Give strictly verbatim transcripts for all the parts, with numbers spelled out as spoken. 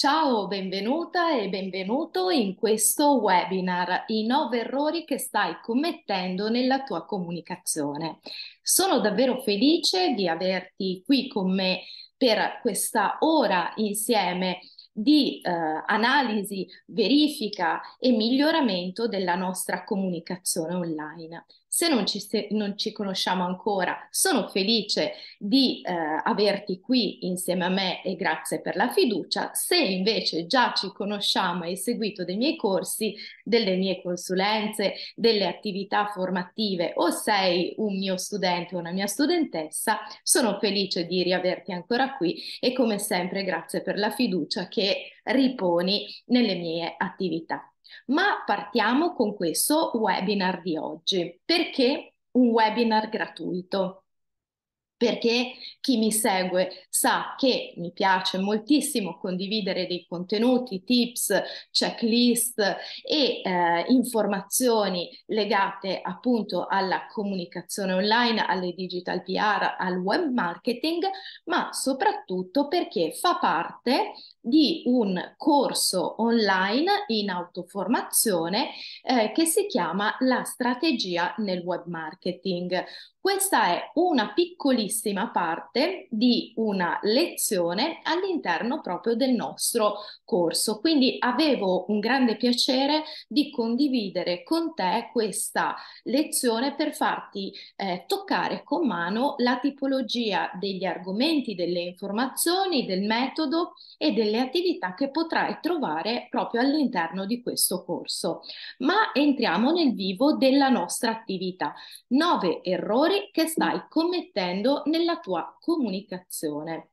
Ciao, benvenuta e benvenuto in questo webinar, i nove errori che stai commettendo nella tua comunicazione. Sono davvero felice di averti qui con me per questa ora insieme di eh, analisi, verifica e miglioramento della nostra comunicazione online. Se non ci, se non ci conosciamo ancora, sono felice di eh, averti qui insieme a me e grazie per la fiducia. Se invece già ci conosciamo e hai seguito dei miei corsi, delle mie consulenze, delle attività formative o sei un mio studente o una mia studentessa, sono felice di riaverti ancora qui e come sempre grazie per la fiducia che riponi nelle mie attività. Ma partiamo con questo webinar di oggi. Perché un webinar gratuito? Perché chi mi segue sa che mi piace moltissimo condividere dei contenuti, tips, checklist e eh, informazioni legate appunto alla comunicazione online, alle digital P R, al web marketing, ma soprattutto perché fa parte di un corso online in autoformazione eh, che si chiama La strategia nel web marketing. Questa è una piccolissima parte di una lezione all'interno proprio del nostro corso, quindi avevo un grande piacere di condividere con te questa lezione per farti eh, toccare con mano la tipologia degli argomenti, delle informazioni, del metodo e delle attività che potrai trovare proprio all'interno di questo corso. Ma entriamo nel vivo della nostra attività. Nove errori che stai commettendo nella tua comunicazione.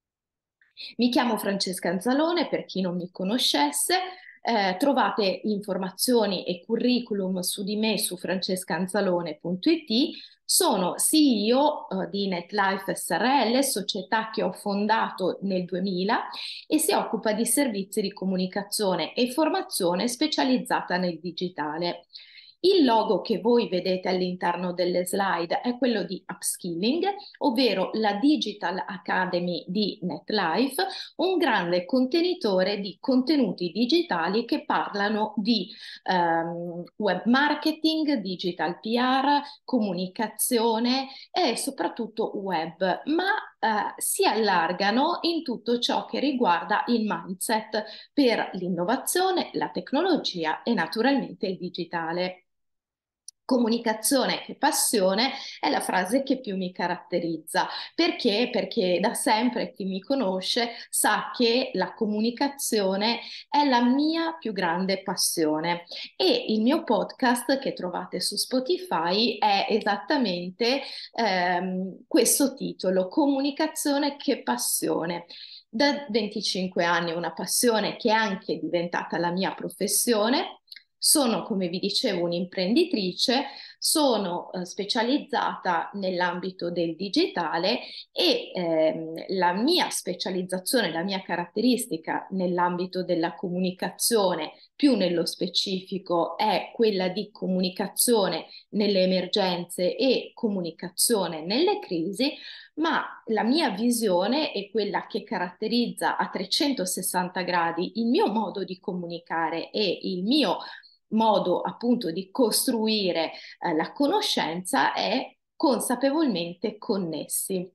Mi chiamo Francesca Anzalone, per chi non mi conoscesse, eh, trovate informazioni e curriculum su di me su francescanzalone punto it. Sono C E O eh, di NetLife S R L, società che ho fondato nel duemila e si occupa di servizi di comunicazione e formazione specializzata nel digitale. Il logo che voi vedete all'interno delle slide è quello di Upskilling, ovvero la Digital Academy di NetLife, un grande contenitore di contenuti digitali che parlano di ehm, web marketing, digital P R, comunicazione e soprattutto web, ma eh, si allargano in tutto ciò che riguarda il mindset per l'innovazione, la tecnologia e naturalmente il digitale. Comunicazione e passione è la frase che più mi caratterizza. Perché? Perché da sempre chi mi conosce sa che la comunicazione è la mia più grande passione e il mio podcast che trovate su Spotify è esattamente ehm, questo titolo, Comunicazione che passione. Da venticinque anni è una passione che è anche diventata la mia professione. Sono, come vi dicevo, un'imprenditrice, sono eh, specializzata nell'ambito del digitale e ehm, la mia specializzazione, la mia caratteristica nell'ambito della comunicazione, più nello specifico, è quella di comunicazione nelle emergenze e comunicazione nelle crisi, ma la mia visione è quella che caratterizza a trecentosessanta gradi il mio modo di comunicare e il mio modo appunto di costruire eh, la conoscenza è consapevolmente connessi.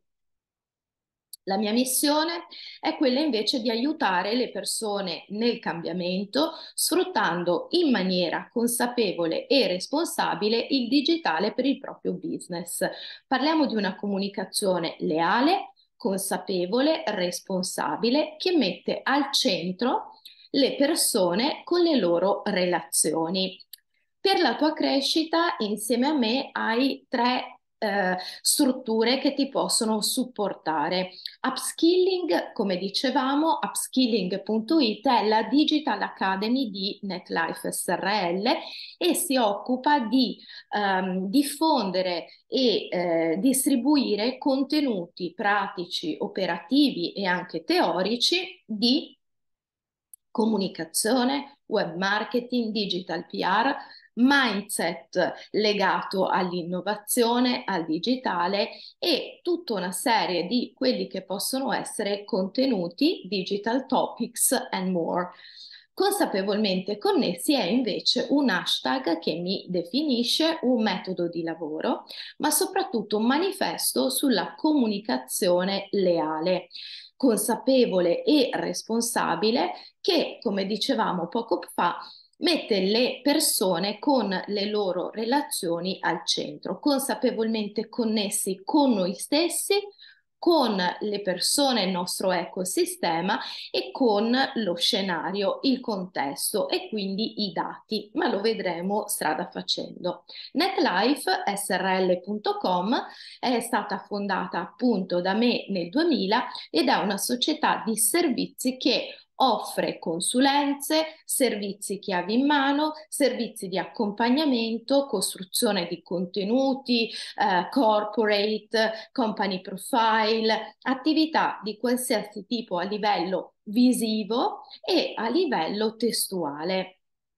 La mia missione è quella invece di aiutare le persone nel cambiamento, sfruttando in maniera consapevole e responsabile il digitale per il proprio business. Parliamo di una comunicazione leale, consapevole, responsabile, che mette al centro le persone con le loro relazioni. Per la tua crescita, insieme a me, hai tre eh, strutture che ti possono supportare. Upskilling, come dicevamo, upskilling punto it è la Digital Academy di NetLife S R L e si occupa di ehm, diffondere e eh, distribuire contenuti pratici, operativi e anche teorici di comunicazione, web marketing, digital P R, mindset legato all'innovazione, al digitale e tutta una serie di quelli che possono essere contenuti, digital topics and more. Consapevolmente connessi è invece un hashtag che mi definisce un metodo di lavoro, ma soprattutto un manifesto sulla comunicazione leale, consapevole e responsabile che, come dicevamo poco fa, mette le persone con le loro relazioni al centro, consapevolmente connessi con noi stessi, con le persone, il nostro ecosistema e con lo scenario, il contesto e quindi i dati, ma lo vedremo strada facendo. NetLife S R L punto com è stata fondata appunto da me nel duemila ed è una società di servizi che offre consulenze, servizi chiavi in mano, servizi di accompagnamento, costruzione di contenuti, eh, corporate, company profile, attività di qualsiasi tipo a livello visivo e a livello testuale.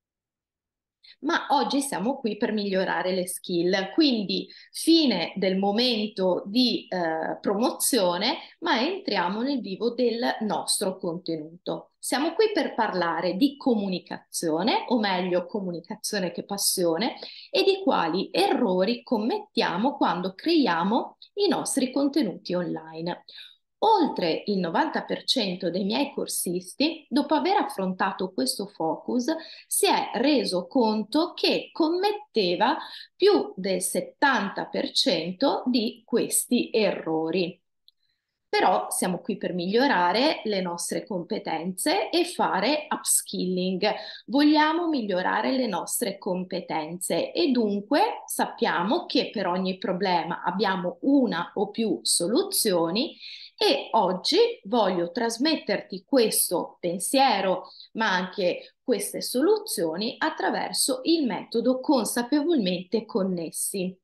Ma oggi siamo qui per migliorare le skill, quindi fine del momento di eh, promozione, ma entriamo nel vivo del nostro contenuto. Siamo qui per parlare di comunicazione, o meglio comunicazione che passione, e di quali errori commettiamo quando creiamo i nostri contenuti online. Oltre il novanta per cento dei miei corsisti, dopo aver affrontato questo focus, si è reso conto che commetteva più del settanta per cento di questi errori. Però siamo qui per migliorare le nostre competenze e fare upskilling. Vogliamo migliorare le nostre competenze e dunque sappiamo che per ogni problema abbiamo una o più soluzioni e oggi voglio trasmetterti questo pensiero, ma anche queste soluzioni attraverso il metodo consapevolmente connessi.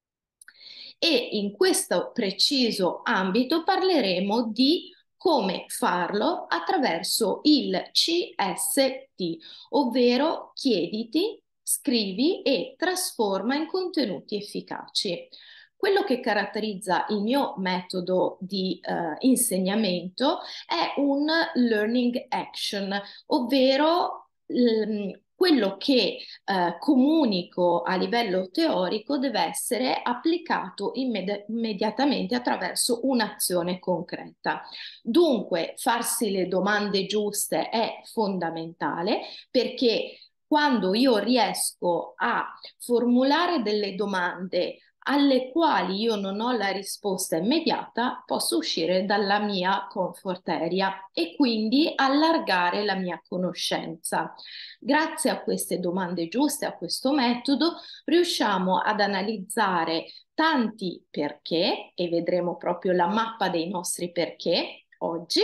E in questo preciso ambito parleremo di come farlo attraverso il C S T, ovvero chiediti, scrivi e trasforma in contenuti efficaci. Quello che caratterizza il mio metodo di eh, insegnamento è un learning action, ovvero l- quello che eh, comunico a livello teorico deve essere applicato immedi- immediatamente attraverso un'azione concreta. Dunque, farsi le domande giuste è fondamentale perché quando io riesco a formulare delle domande alle quali io non ho la risposta immediata, posso uscire dalla mia comfort area e quindi allargare la mia conoscenza. Grazie a queste domande giuste, a questo metodo, riusciamo ad analizzare tanti perché, e vedremo proprio la mappa dei nostri perché oggi.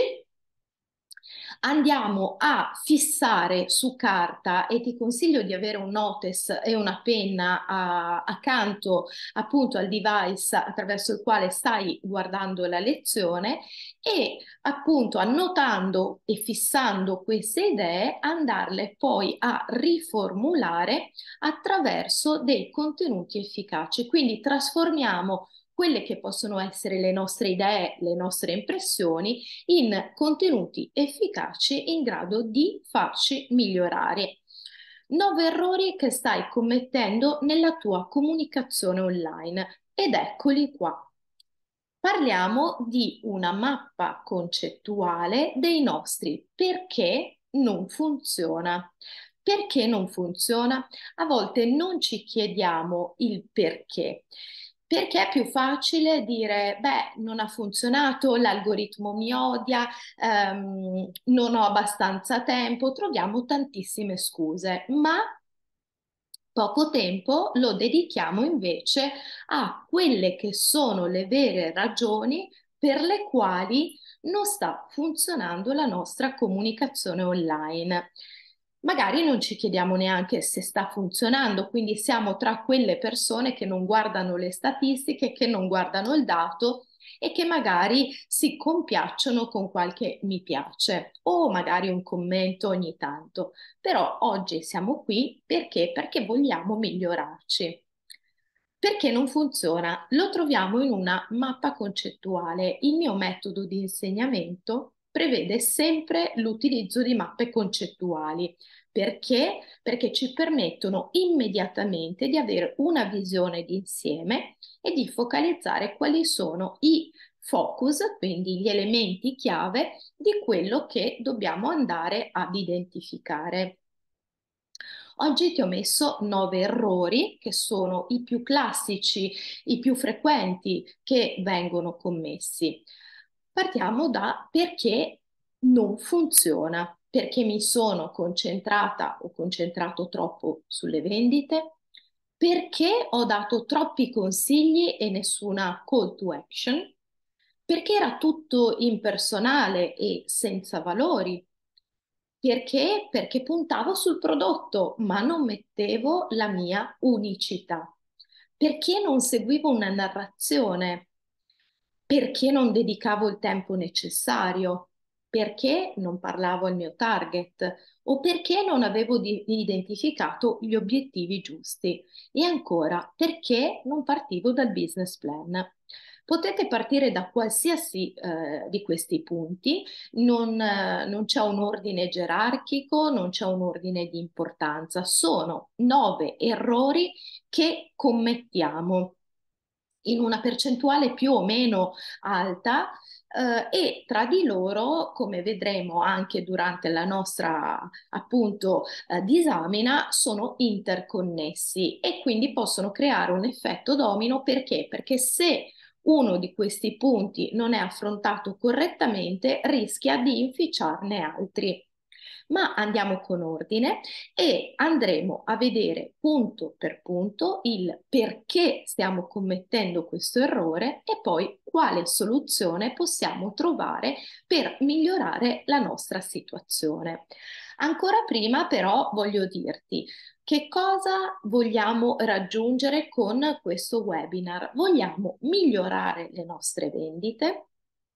Andiamo a fissare su carta e ti consiglio di avere un notice e una penna a, accanto appunto al device attraverso il quale stai guardando la lezione e appunto annotando e fissando queste idee andarle poi a riformulare attraverso dei contenuti efficaci. Quindi trasformiamo quelle che possono essere le nostre idee, le nostre impressioni in contenuti efficaci in grado di farci migliorare. Nove errori che stai commettendo nella tua comunicazione online ed eccoli qua. Parliamo di una mappa concettuale dei nostri perché non funziona. Perché non funziona? A volte non ci chiediamo il perché. Perché è più facile dire, beh, non ha funzionato, l'algoritmo mi odia, ehm, non ho abbastanza tempo, troviamo tantissime scuse, ma poco tempo lo dedichiamo invece a quelle che sono le vere ragioni per le quali non sta funzionando la nostra comunicazione online. Magari non ci chiediamo neanche se sta funzionando, quindi siamo tra quelle persone che non guardano le statistiche, che non guardano il dato e che magari si compiacciono con qualche mi piace o magari un commento ogni tanto. Però oggi siamo qui perché? Perché vogliamo migliorarci. Perché non funziona? Lo troviamo in una mappa concettuale. Il mio metodo di insegnamento prevede sempre l'utilizzo di mappe concettuali. Perché? Perché ci permettono immediatamente di avere una visione d'insieme e di focalizzare quali sono i focus, quindi gli elementi chiave di quello che dobbiamo andare ad identificare. Oggi ti ho messo nove errori che sono i più classici, i più frequenti che vengono commessi. Partiamo da perché non funziona, perché mi sono concentrata o concentrato troppo sulle vendite, perché ho dato troppi consigli e nessuna call to action, perché era tutto impersonale e senza valori. Perché? Perché puntavo sul prodotto, ma non mettevo la mia unicità. Perché non seguivo una narrazione? Perché non dedicavo il tempo necessario? Perché non parlavo al mio target? O perché non avevo di- identificato gli obiettivi giusti? E ancora, perché non partivo dal business plan? Potete partire da qualsiasi eh, di questi punti, non, eh, non c'è un ordine gerarchico, non c'è un ordine di importanza, sono nove errori che commettiamo in una percentuale più o meno alta, eh, e tra di loro, come vedremo anche durante la nostra appunto eh, disamina, sono interconnessi e quindi possono creare un effetto domino. Perché? Perché se uno di questi punti non è affrontato correttamente, rischia di inficiarne altri. Ma andiamo con ordine e andremo a vedere punto per punto il perché stiamo commettendo questo errore e poi quale soluzione possiamo trovare per migliorare la nostra situazione. Ancora prima però voglio dirti che cosa vogliamo raggiungere con questo webinar. Vogliamo migliorare le nostre vendite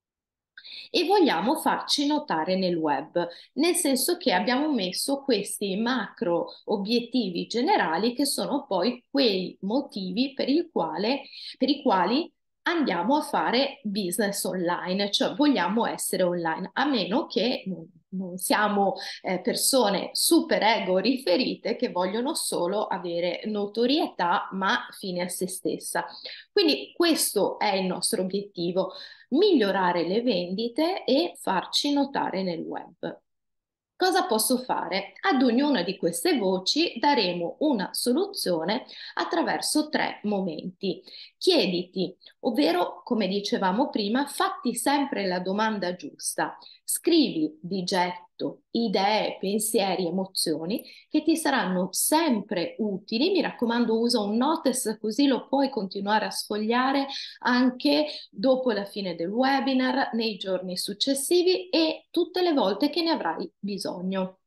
e vogliamo farci notare nel web, nel senso che abbiamo messo questi macro obiettivi generali che sono poi quei motivi per il quale, per i quali andiamo a fare business online, cioè vogliamo essere online, a meno che non, non siamo eh, persone super ego riferite che vogliono solo avere notorietà ma fine a se stessa. Quindi questo è il nostro obiettivo: migliorare le vendite e farci notare nel web. Cosa posso fare? Ad ognuna di queste voci daremo una soluzione attraverso tre momenti. Chiediti, ovvero, come dicevamo prima, fatti sempre la domanda giusta. Scrivi di getto idee, pensieri, emozioni che ti saranno sempre utili. Mi raccomando, usa un notice così lo puoi continuare a sfogliare anche dopo la fine del webinar, nei giorni successivi e tutte le volte che ne avrai bisogno.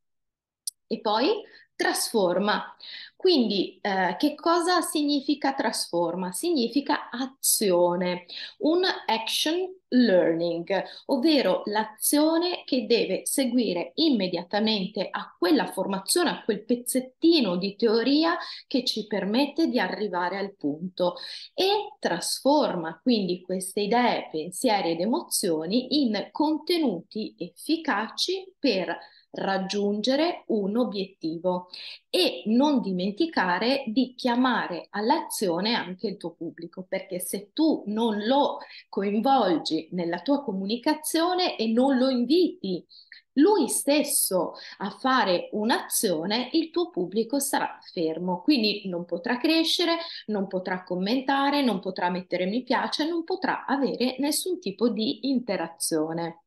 E poi trasforma. Quindi, eh, che cosa significa trasforma? Significa azione, un action learning, ovvero l'azione che deve seguire immediatamente a quella formazione, a quel pezzettino di teoria che ci permette di arrivare al punto, e trasforma quindi queste idee, pensieri ed emozioni in contenuti efficaci per raggiungere un obiettivo. E non dimenticare di chiamare all'azione anche il tuo pubblico, perché se tu non lo coinvolgi nella tua comunicazione e non lo inviti lui stesso a fare un'azione, il tuo pubblico sarà fermo, quindi non potrà crescere, non potrà commentare, non potrà mettere mi piace, non potrà avere nessun tipo di interazione.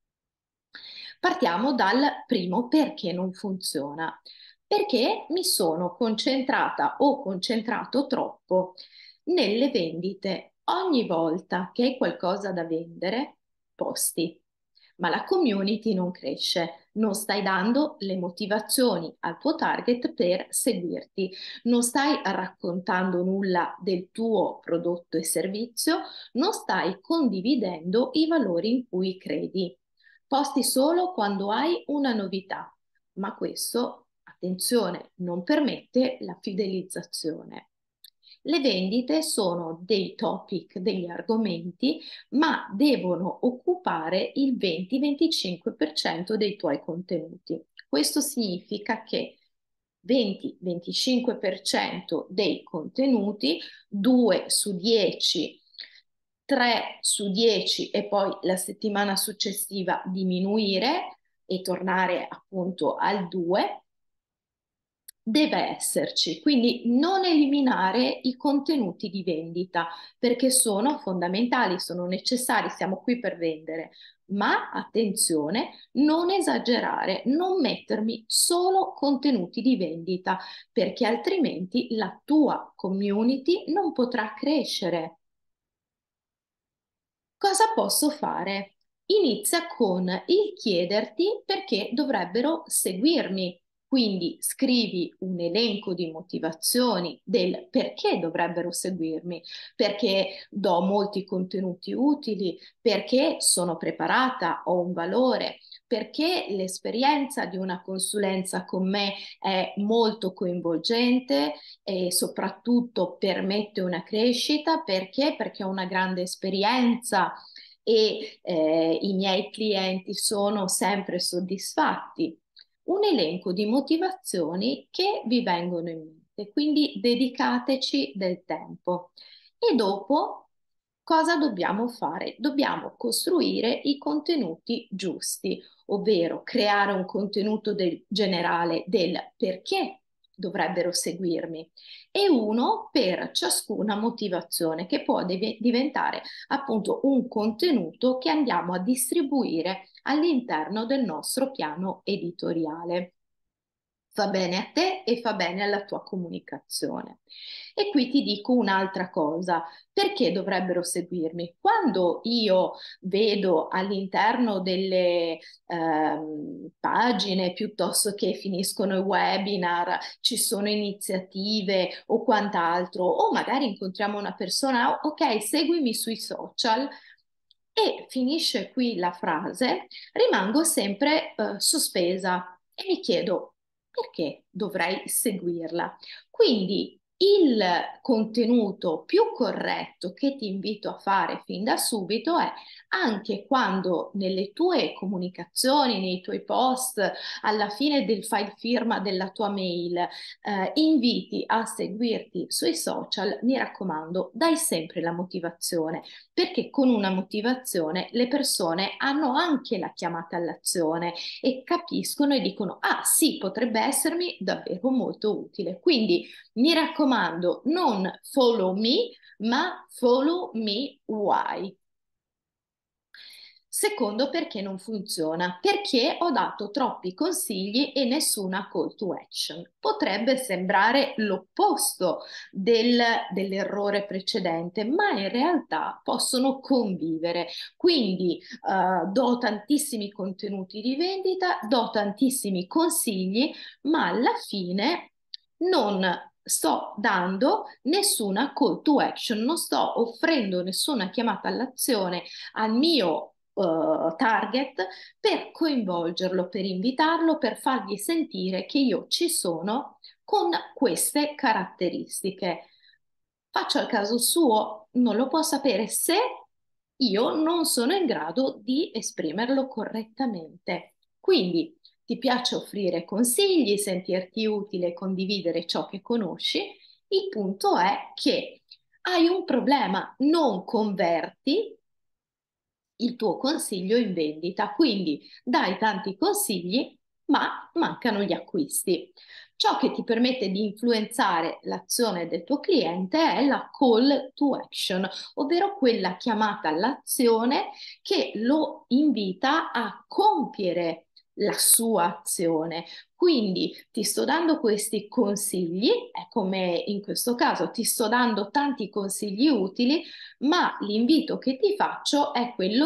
Partiamo dal primo perché non funziona. Perché mi sono concentrata o concentrato troppo nelle vendite. Ogni volta che hai qualcosa da vendere, posti. ma la community non cresce, non stai dando le motivazioni al tuo target per seguirti, non stai raccontando nulla del tuo prodotto e servizio, non stai condividendo i valori in cui credi. Posti solo quando hai una novità, ma questo, attenzione, non permette la fidelizzazione. Le vendite sono dei topic, degli argomenti, ma devono occupare il venti-venticinque per cento dei tuoi contenuti. Questo significa che venti-venticinque per cento dei contenuti, due su dieci, tre su dieci e poi la settimana successiva diminuire e tornare appunto al due, deve esserci, quindi non eliminare i contenuti di vendita perché sono fondamentali, sono necessari, siamo qui per vendere, ma attenzione, non esagerare, non mettermi solo contenuti di vendita perché altrimenti la tua community non potrà crescere. Cosa posso fare? Inizia con il chiederti perché dovrebbero seguirmi. Quindi scrivi un elenco di motivazioni del perché dovrebbero seguirmi, perché do molti contenuti utili, perché sono preparata, ho un valore, perché l'esperienza di una consulenza con me è molto coinvolgente e soprattutto permette una crescita, perché? Perché ho una grande esperienza e eh, i miei clienti sono sempre soddisfatti. Un elenco di motivazioni che vi vengono in mente, quindi dedicateci del tempo. E dopo cosa dobbiamo fare? Dobbiamo costruire i contenuti giusti, ovvero creare un contenuto del generale del perché dovrebbero seguirmi e uno per ciascuna motivazione che può div- diventare appunto un contenuto che andiamo a distribuire all'interno del nostro piano editoriale. Fa bene a te e fa bene alla tua comunicazione. E qui ti dico un'altra cosa, perché dovrebbero seguirmi? Quando io vedo all'interno delle ehm, pagine piuttosto che finiscono i webinar, ci sono iniziative o quant'altro, o magari incontriamo una persona, ok, seguimi sui social. E finisce qui la frase, rimango sempre eh, sospesa e mi chiedo perché dovrei seguirla. Quindi il contenuto più corretto che ti invito a fare fin da subito è anche quando nelle tue comunicazioni, nei tuoi post, alla fine del file firma della tua mail, eh, inviti a seguirti sui social, mi raccomando, dai sempre la motivazione, perché con una motivazione le persone hanno anche la chiamata all'azione e capiscono e dicono, ah sì, potrebbe essermi davvero molto utile. Quindi mi raccomando, non follow me, ma follow me why. Secondo, perché non funziona? Perché ho dato troppi consigli e nessuna call to action. Potrebbe sembrare l'opposto del, dell'errore precedente, ma in realtà possono convivere. Quindi eh, do tantissimi contenuti di vendita, do tantissimi consigli, ma alla fine non sto dando nessuna call to action, non sto offrendo nessuna chiamata all'azione al mio uh, target per coinvolgerlo, per invitarlo, per fargli sentire che io ci sono con queste caratteristiche. Faccio al caso suo, non lo può sapere se io non sono in grado di esprimerlo correttamente. Quindi ti piace offrire consigli, sentirti utile, condividere ciò che conosci. Il punto è che hai un problema, non converti il tuo consiglio in vendita, quindi dai tanti consigli, ma mancano gli acquisti. Ciò che ti permette di influenzare l'azione del tuo cliente è la call to action, ovvero quella chiamata all'azione che lo invita a compiere la sua azione. Quindi ti sto dando questi consigli, è come in questo caso ti sto dando tanti consigli utili, ma l'invito che ti faccio è quello di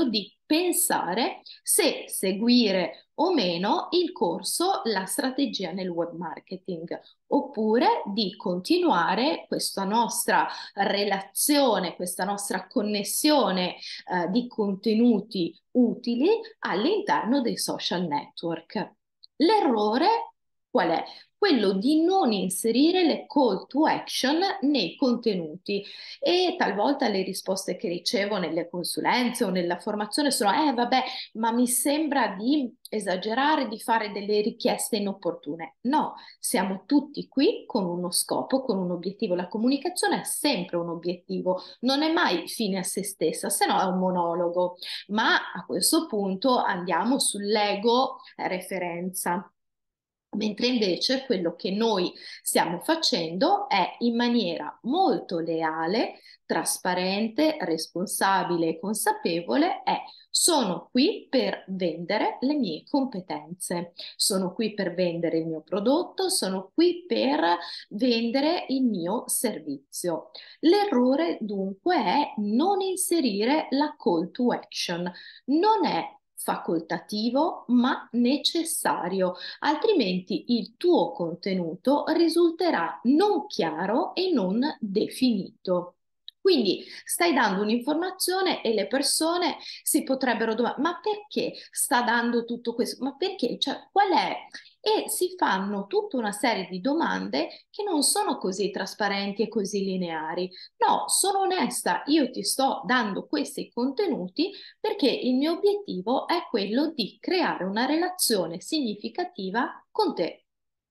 pensare se seguire o meno il corso La strategia nel web marketing, oppure di continuare questa nostra relazione, questa nostra connessione eh, di contenuti utili all'interno dei social network. L'errore qual è? Quello di non inserire le call to action nei contenuti, e talvolta le risposte che ricevo nelle consulenze o nella formazione sono eh vabbè, ma mi sembra di esagerare, di fare delle richieste inopportune. No, siamo tutti qui con uno scopo, con un obiettivo. La comunicazione è sempre un obiettivo, non è mai fine a se stessa, se no è un monologo. Ma a questo punto andiamo sull'ego referenza. Mentre invece quello che noi stiamo facendo è in maniera molto leale, trasparente, responsabile e consapevole, è sono qui per vendere le mie competenze, sono qui per vendere il mio prodotto, sono qui per vendere il mio servizio. L'errore dunque è non inserire la call to action, non è facoltativo ma necessario, altrimenti il tuo contenuto risulterà non chiaro e non definito. Quindi stai dando un'informazione e le persone si potrebbero domandare: ma perché sta dando tutto questo? Ma perché? Cioè, qual è? E si fanno tutta una serie di domande che non sono così trasparenti e così lineari. No, sono onesta, io ti sto dando questi contenuti perché il mio obiettivo è quello di creare una relazione significativa con te.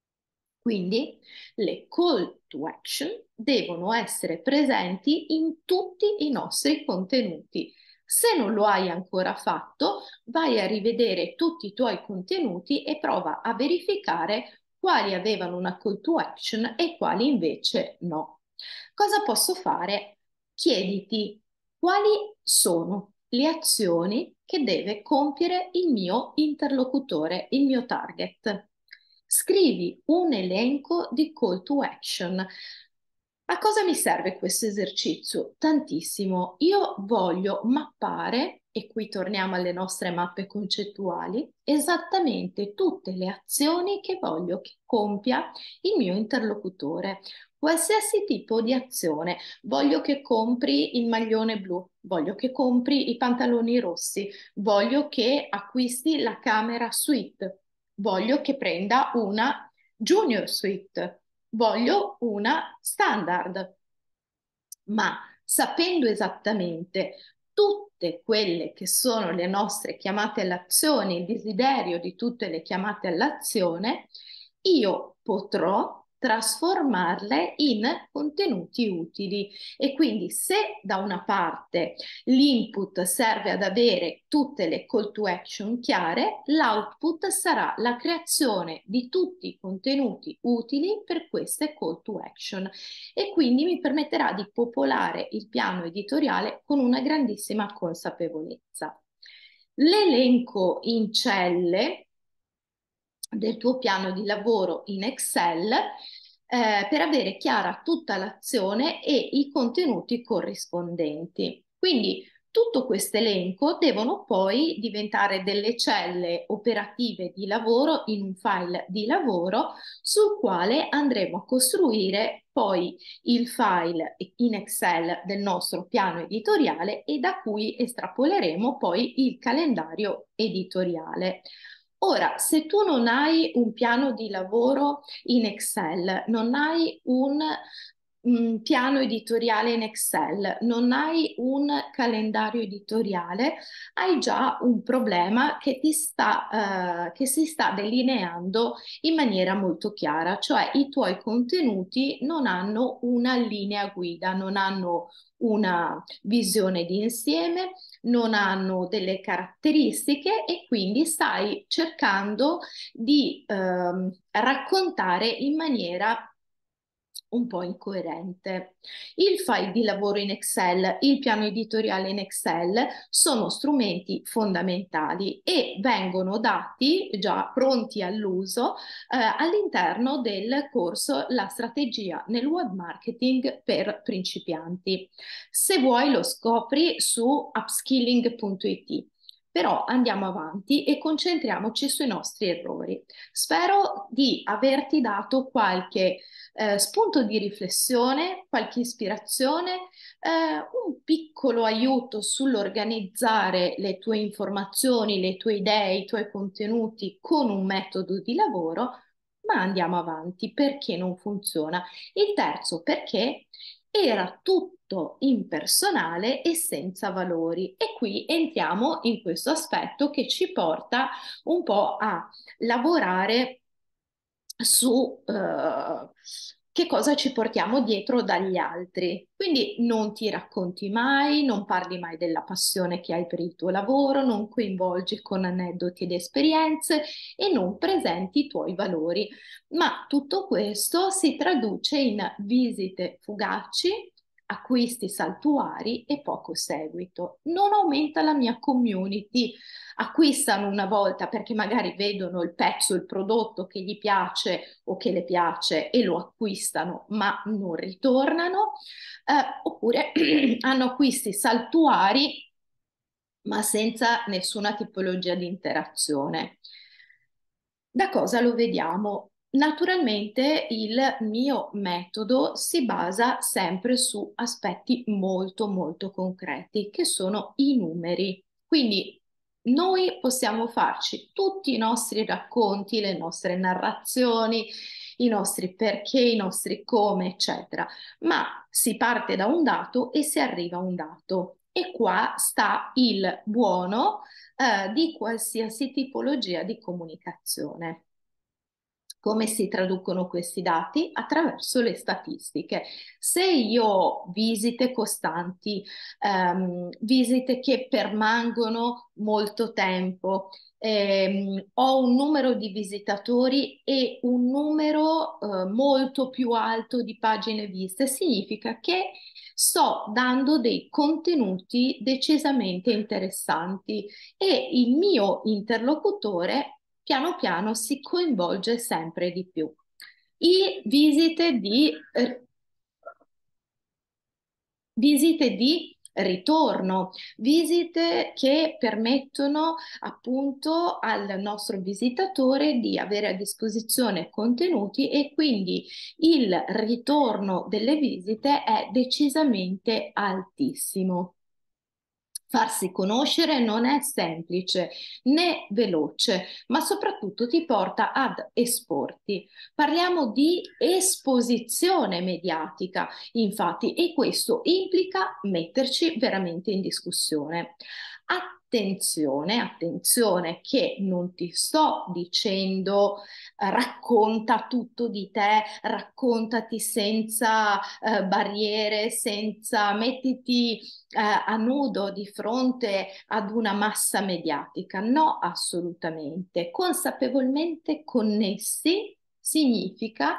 Quindi le call to action devono essere presenti in tutti i nostri contenuti. Se non lo hai ancora fatto, vai a rivedere tutti i tuoi contenuti e prova a verificare quali avevano una call to action e quali invece no. Cosa posso fare? Chiediti quali sono le azioni che deve compiere il mio interlocutore, il mio target. Scrivi un elenco di call to action. A cosa mi serve questo esercizio? Tantissimo. Io voglio mappare, e qui torniamo alle nostre mappe concettuali, esattamente tutte le azioni che voglio che compia il mio interlocutore. Qualsiasi tipo di azione. Voglio che compri il maglione blu, voglio che compri i pantaloni rossi, voglio che acquisti la camera suite, voglio che prenda una junior suite, voglio una standard, ma sapendo esattamente tutte quelle che sono le nostre chiamate all'azione, il desiderio di tutte le chiamate all'azione, io potrò trasformarle in contenuti utili. E quindi se da una parte l'input serve ad avere tutte le call to action chiare, l'output sarà la creazione di tutti i contenuti utili per queste call to action, e quindi mi permetterà di popolare il piano editoriale con una grandissima consapevolezza. L'elenco in celle del tuo piano di lavoro in Excel eh, per avere chiara tutta l'azione e i contenuti corrispondenti. Quindi tutto questo elenco devono poi diventare delle celle operative di lavoro in un file di lavoro sul quale andremo a costruire poi il file in Excel del nostro piano editoriale, e da cui estrapoleremo poi il calendario editoriale. Ora, se tu non hai un piano di lavoro in Excel, non hai un, un piano editoriale in Excel, non hai un calendario editoriale, hai già un problema che ti sta, eh, che si sta delineando in maniera molto chiara, cioè i tuoi contenuti non hanno una linea guida, non hanno una visione di insieme, non hanno delle caratteristiche, e quindi stai cercando di ehm, raccontare in maniera un po' incoerente. Il file di lavoro in Excel, il piano editoriale in Excel sono strumenti fondamentali e vengono dati già pronti all'uso eh, all'interno del corso La strategia nel web marketing per principianti. Se vuoi lo scopri su upskilling punto it. Però andiamo avanti e concentriamoci sui nostri errori. Spero di averti dato qualche eh, spunto di riflessione, qualche ispirazione, eh, un piccolo aiuto sull'organizzare le tue informazioni, le tue idee, i tuoi contenuti con un metodo di lavoro, ma andiamo avanti perché non funziona. Il terzo perché era tutto impersonale e senza valori. E qui entriamo in questo aspetto che ci porta un po' a lavorare su eh, che cosa ci portiamo dietro dagli altri. Quindi non ti racconti mai, non parli mai della passione che hai per il tuo lavoro, non coinvolgi con aneddoti ed esperienze e non presenti i tuoi valori. Ma tutto questo si traduce in visite fugaci, acquisti saltuari e poco seguito. Non aumenta la mia community, acquistano una volta perché magari vedono il pezzo, il prodotto che gli piace o che le piace e lo acquistano, ma non ritornano, eh, oppure hanno acquisti saltuari, ma senza nessuna tipologia di interazione. Da cosa lo vediamo? Naturalmente il mio metodo si basa sempre su aspetti molto molto concreti, che sono i numeri. Quindi noi possiamo farci tutti i nostri racconti, le nostre narrazioni, i nostri perché, i nostri come, eccetera, ma si parte da un dato e si arriva a un dato. E qua sta il buono eh, di qualsiasi tipologia di comunicazione. Come si traducono questi dati? Attraverso le statistiche. Se io ho visite costanti, ehm, visite che permangono molto tempo, ehm, ho un numero di visitatori e un numero eh, molto più alto di pagine viste, significa che sto dando dei contenuti decisamente interessanti e il mio interlocutore piano piano si coinvolge sempre di più. I visite di, eh, visite di ritorno, visite che permettono appunto al nostro visitatore di avere a disposizione contenuti e quindi il ritorno delle visite è decisamente altissimo. Farsi conoscere non è semplice né veloce, ma soprattutto ti porta ad esporti. Parliamo di esposizione mediatica, infatti, e questo implica metterci veramente in discussione. Attenzione, attenzione che non ti sto dicendo eh, racconta tutto di te, raccontati senza eh, barriere, senza mettiti eh, a nudo di fronte ad una massa mediatica. No, assolutamente. Consapevolmente connessi significa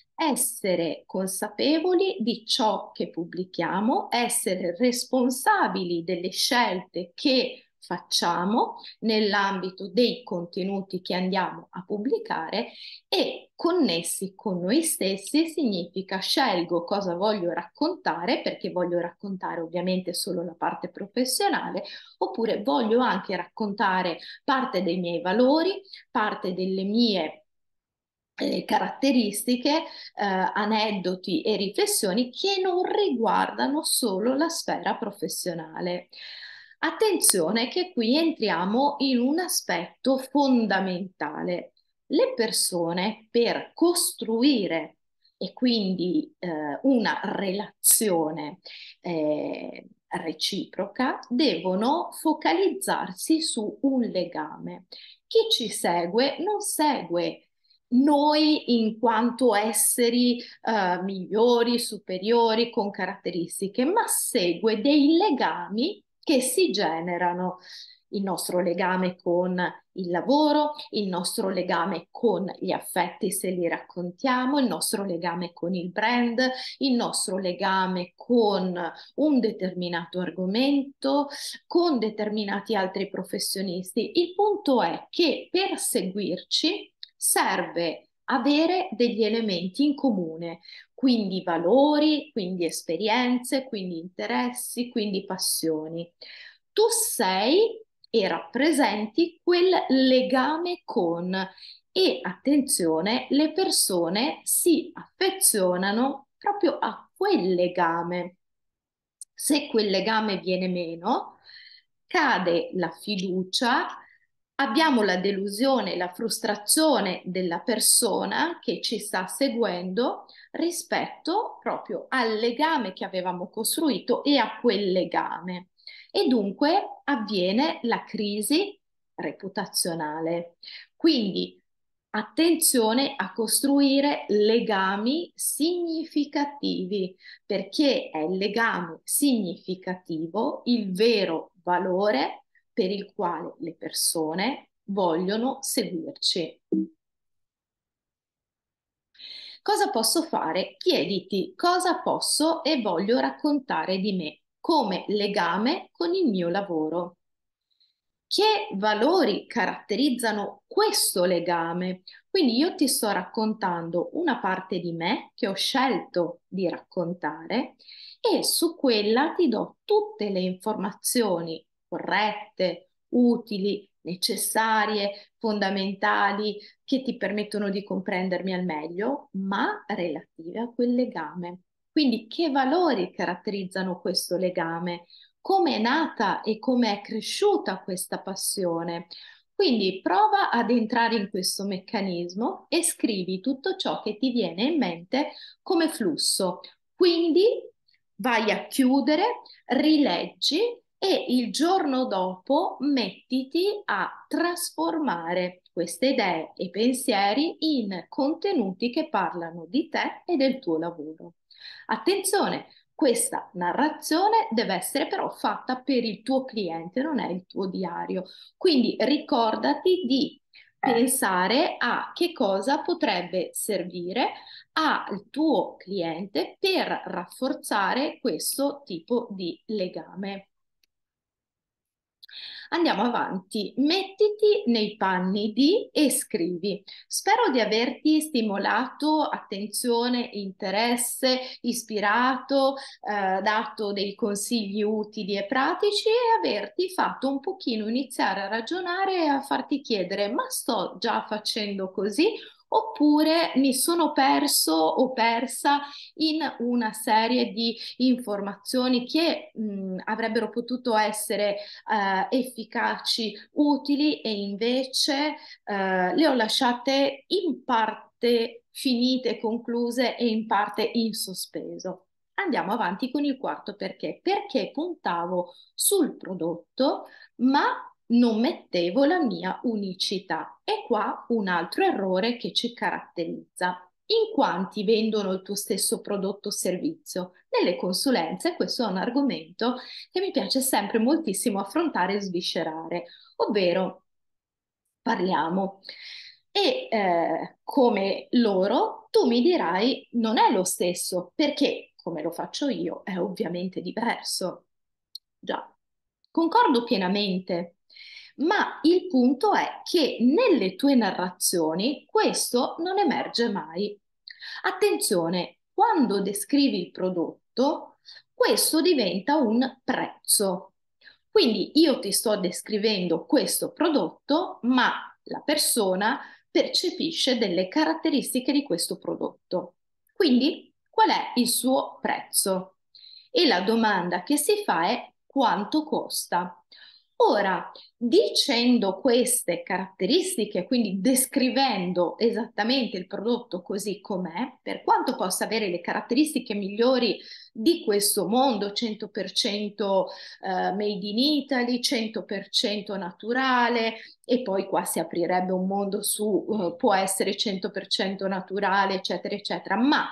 essere consapevoli di ciò che pubblichiamo, essere responsabili delle scelte che facciamo nell'ambito dei contenuti che andiamo a pubblicare e connessi con noi stessi significa scelgo cosa voglio raccontare, perché voglio raccontare ovviamente solo la parte professionale, oppure voglio anche raccontare parte dei miei valori, parte delle mie eh, caratteristiche, eh, aneddoti e riflessioni che non riguardano solo la sfera professionale. Attenzione che qui entriamo in un aspetto fondamentale. Le persone per costruire e quindi eh, una relazione eh, reciproca devono focalizzarsi su un legame. Chi ci segue non segue noi in quanto esseri eh, migliori, superiori, con caratteristiche, ma segue dei legami che si generano. Il nostro legame con il lavoro, il nostro legame con gli affetti se li raccontiamo, il nostro legame con il brand, il nostro legame con un determinato argomento, con determinati altri professionisti. Il punto è che per seguirci serve avere degli elementi in comune, quindi valori, quindi esperienze, quindi interessi, quindi passioni. Tu sei e rappresenti quel legame con. E attenzione, le persone si affezionano proprio a quel legame. Se quel legame viene meno, cade la fiducia, abbiamo la delusione, la frustrazione della persona che ci sta seguendo rispetto proprio al legame che avevamo costruito e a quel legame. E dunque avviene la crisi reputazionale. Quindi attenzione a costruire legami significativi, perché è il legame significativo il vero valore per il quale le persone vogliono seguirci. Cosa posso fare? Chiediti cosa posso e voglio raccontare di me come legame con il mio lavoro. Che valori caratterizzano questo legame? Quindi io ti sto raccontando una parte di me che ho scelto di raccontare e su quella ti do tutte le informazioni corrette, utili, necessarie, fondamentali, che ti permettono di comprendermi al meglio, ma relative a quel legame. Quindi che valori caratterizzano questo legame? Come è nata e come è cresciuta questa passione? Quindi prova ad entrare in questo meccanismo e scrivi tutto ciò che ti viene in mente come flusso. Quindi vai a chiudere, rileggi e il giorno dopo mettiti a trasformare queste idee e pensieri in contenuti che parlano di te e del tuo lavoro. Attenzione, questa narrazione deve essere però fatta per il tuo cliente, non è il tuo diario. Quindi ricordati di pensare a che cosa potrebbe servire al tuo cliente per rafforzare questo tipo di legame. Andiamo avanti, mettiti nei panni di e scrivi. Spero di averti stimolato attenzione, interesse, ispirato, eh, dato dei consigli utili e pratici e averti fatto un pochino iniziare a ragionare e a farti chiedere: ma sto già facendo così? Oppure mi sono perso o persa in una serie di informazioni che mh, avrebbero potuto essere eh, efficaci, utili e invece eh, le ho lasciate in parte finite, concluse e in parte in sospeso. Andiamo avanti con il quarto perché. Perché puntavo sul prodotto, ma non mettevo la mia unicità. E qua un altro errore che ci caratterizza. In quanti vendono il tuo stesso prodotto o servizio? Nelle consulenze, questo è un argomento che mi piace sempre moltissimo affrontare e sviscerare, ovvero parliamo e eh, come loro tu mi dirai non è lo stesso perché come lo faccio io è ovviamente diverso. Già, concordo pienamente, ma il punto è che nelle tue narrazioni questo non emerge mai. Attenzione, quando descrivi il prodotto, questo diventa un prezzo. Quindi io ti sto descrivendo questo prodotto, ma la persona percepisce delle caratteristiche di questo prodotto. Quindi, qual è il suo prezzo? E la domanda che si fa è quanto costa? Ora, dicendo queste caratteristiche, quindi descrivendo esattamente il prodotto così com'è, per quanto possa avere le caratteristiche migliori di questo mondo cento per cento eh, made in Italy, cento per cento naturale, e poi qua si aprirebbe un mondo su eh, può essere cento per cento naturale, eccetera, eccetera, ma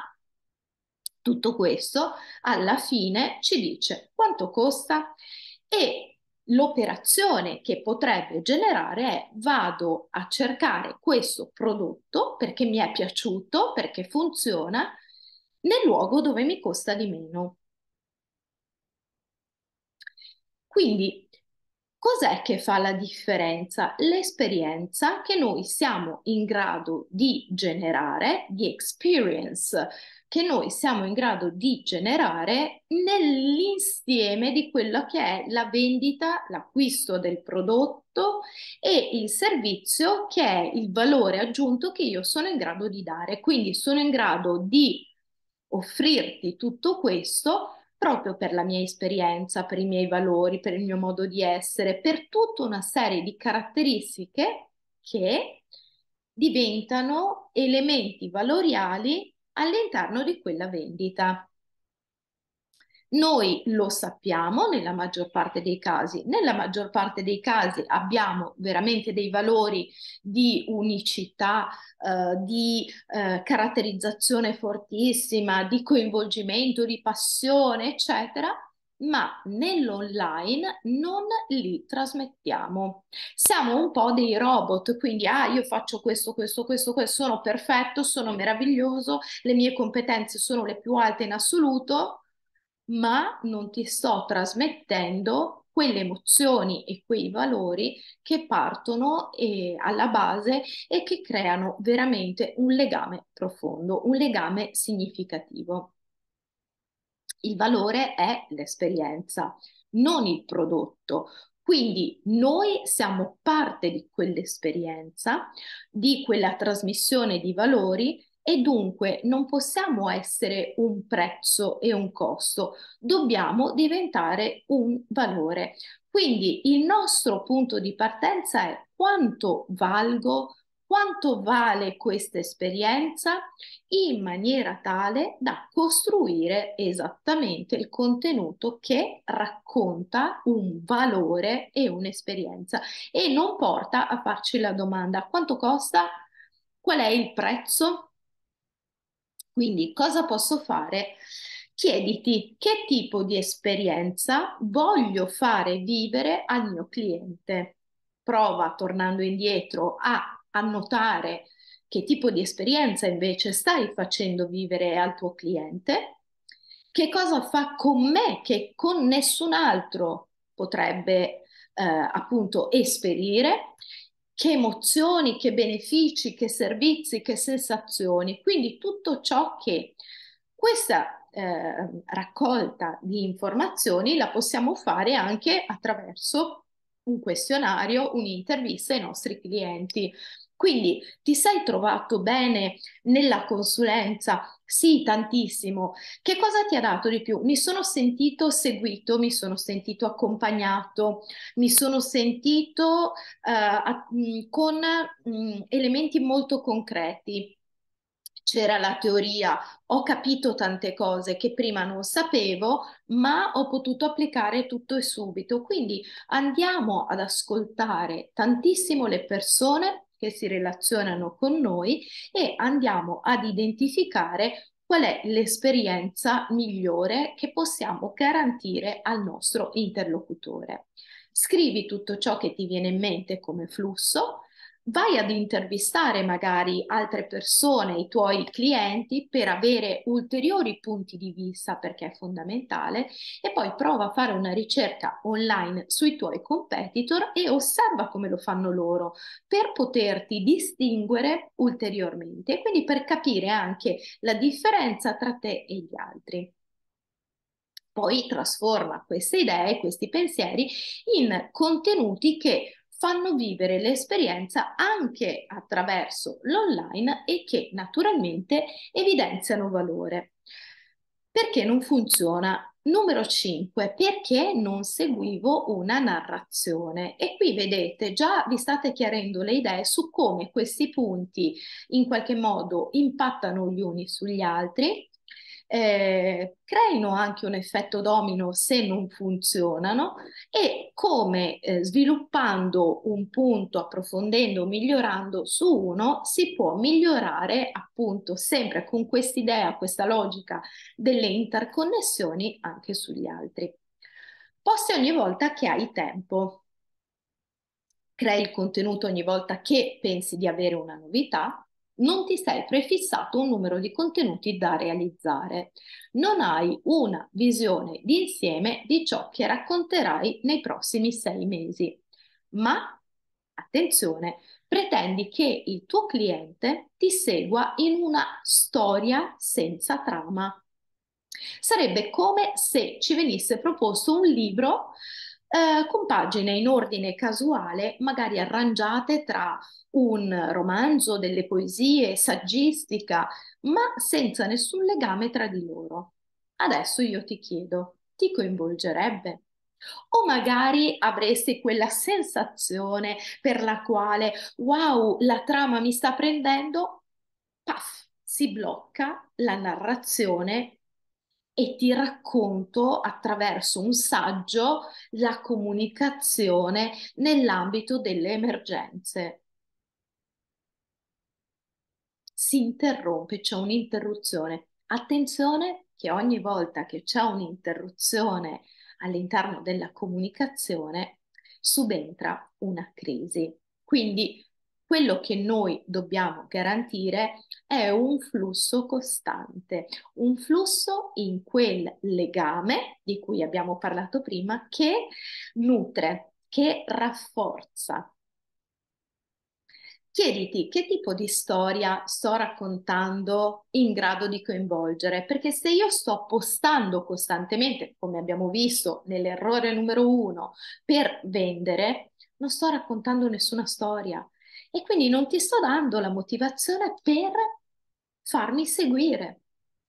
tutto questo alla fine ci dice quanto costa e l'operazione che potrebbe generare è vado a cercare questo prodotto perché mi è piaciuto, perché funziona, nel luogo dove mi costa di meno. Quindi Cos'è che fa la differenza? L'esperienza che noi siamo in grado di generare, di experience che noi siamo in grado di generare nell'insieme di quella che è la vendita, l'acquisto del prodotto e il servizio che è il valore aggiunto che io sono in grado di dare. Quindi sono in grado di offrirti tutto questo proprio per la mia esperienza, per i miei valori, per il mio modo di essere, per tutta una serie di caratteristiche che diventano elementi valoriali all'interno di quella vendita. Noi lo sappiamo nella maggior parte dei casi, nella maggior parte dei casi abbiamo veramente dei valori di unicità, eh, di eh, caratterizzazione fortissima, di coinvolgimento, di passione, eccetera, ma nell'online non li trasmettiamo. Siamo un po' dei robot, quindi ah, io faccio questo, questo, questo, questo, sono perfetto, sono meraviglioso, le mie competenze sono le più alte in assoluto, ma non ti sto trasmettendo quelle emozioni e quei valori che partono eh, alla base e che creano veramente un legame profondo, un legame significativo. Il valore è l'esperienza, non il prodotto. Quindi noi siamo parte di quell'esperienza, di quella trasmissione di valori e dunque non possiamo essere un prezzo e un costo, dobbiamo diventare un valore. Quindi il nostro punto di partenza è quanto valgo, quanto vale questa esperienza in maniera tale da costruire esattamente il contenuto che racconta un valore e un'esperienza e non porta a farci la domanda quanto costa, qual è il prezzo, quindi cosa posso fare? Chiediti che tipo di esperienza voglio fare vivere al mio cliente. Prova, tornando indietro, a annotare che tipo di esperienza invece stai facendo vivere al tuo cliente, che cosa fa con me che con nessun altro potrebbe eh, appunto esperire, che emozioni, che benefici, che servizi, che sensazioni. Quindi tutto ciò che questa eh, raccolta di informazioni la possiamo fare anche attraverso un questionario, un'intervista ai nostri clienti. Quindi ti sei trovato bene nella consulenza? Sì, tantissimo. Che cosa ti ha dato di più? Mi sono sentito seguito, mi sono sentito accompagnato, mi sono sentito eh, a- mh, con mh, elementi molto concreti. C'era la teoria, ho capito tante cose che prima non sapevo, ma ho potuto applicare tutto e subito. Quindi andiamo ad ascoltare tantissimo le persone che si relazionano con noi e andiamo ad identificare qual è l'esperienza migliore che possiamo garantire al nostro interlocutore. Scrivi tutto ciò che ti viene in mente come flusso. Vai ad intervistare magari altre persone, i tuoi clienti, per avere ulteriori punti di vista, perché è fondamentale, e poi prova a fare una ricerca online sui tuoi competitor e osserva come lo fanno loro per poterti distinguere ulteriormente e quindi per capire anche la differenza tra te e gli altri. Poi trasforma queste idee, questi pensieri in contenuti che fanno vivere l'esperienza anche attraverso l'online e che naturalmente evidenziano valore. Perché non funziona? Numero cinque, perché non seguivo una narrazione? E qui vedete, già vi state chiarendo le idee su come questi punti in qualche modo impattano gli uni sugli altri, eh, creino anche un effetto domino se non funzionano e come eh, sviluppando un punto, approfondendo, migliorando su uno, si può migliorare appunto sempre con quest'idea, questa logica delle interconnessioni anche sugli altri. Posti ogni volta che hai tempo. Crei il contenuto ogni volta che pensi di avere una novità, non ti sei prefissato un numero di contenuti da realizzare, non hai una visione d'insieme di ciò che racconterai nei prossimi sei mesi, ma attenzione, pretendi che il tuo cliente ti segua in una storia senza trama. Sarebbe come se ci venisse proposto un libro eh, con pagine in ordine casuale, magari arrangiate tra un romanzo, delle poesie, saggistica, ma senza nessun legame tra di loro. Adesso io ti chiedo, ti coinvolgerebbe? O magari avresti quella sensazione per la quale, wow, la trama mi sta prendendo, paf, si blocca la narrazione e ti racconto attraverso un saggio la comunicazione nell'ambito delle emergenze. Si interrompe, c'è un'interruzione. Attenzione che ogni volta che c'è un'interruzione all'interno della comunicazione subentra una crisi. Quindi quello che noi dobbiamo garantire è un flusso costante, un flusso in quel legame di cui abbiamo parlato prima che nutre, che rafforza. Chiediti che tipo di storia sto raccontando in grado di coinvolgere, perché se io sto postando costantemente, come abbiamo visto nell'errore numero uno, per vendere, non sto raccontando nessuna storia e quindi non ti sto dando la motivazione per farmi seguire.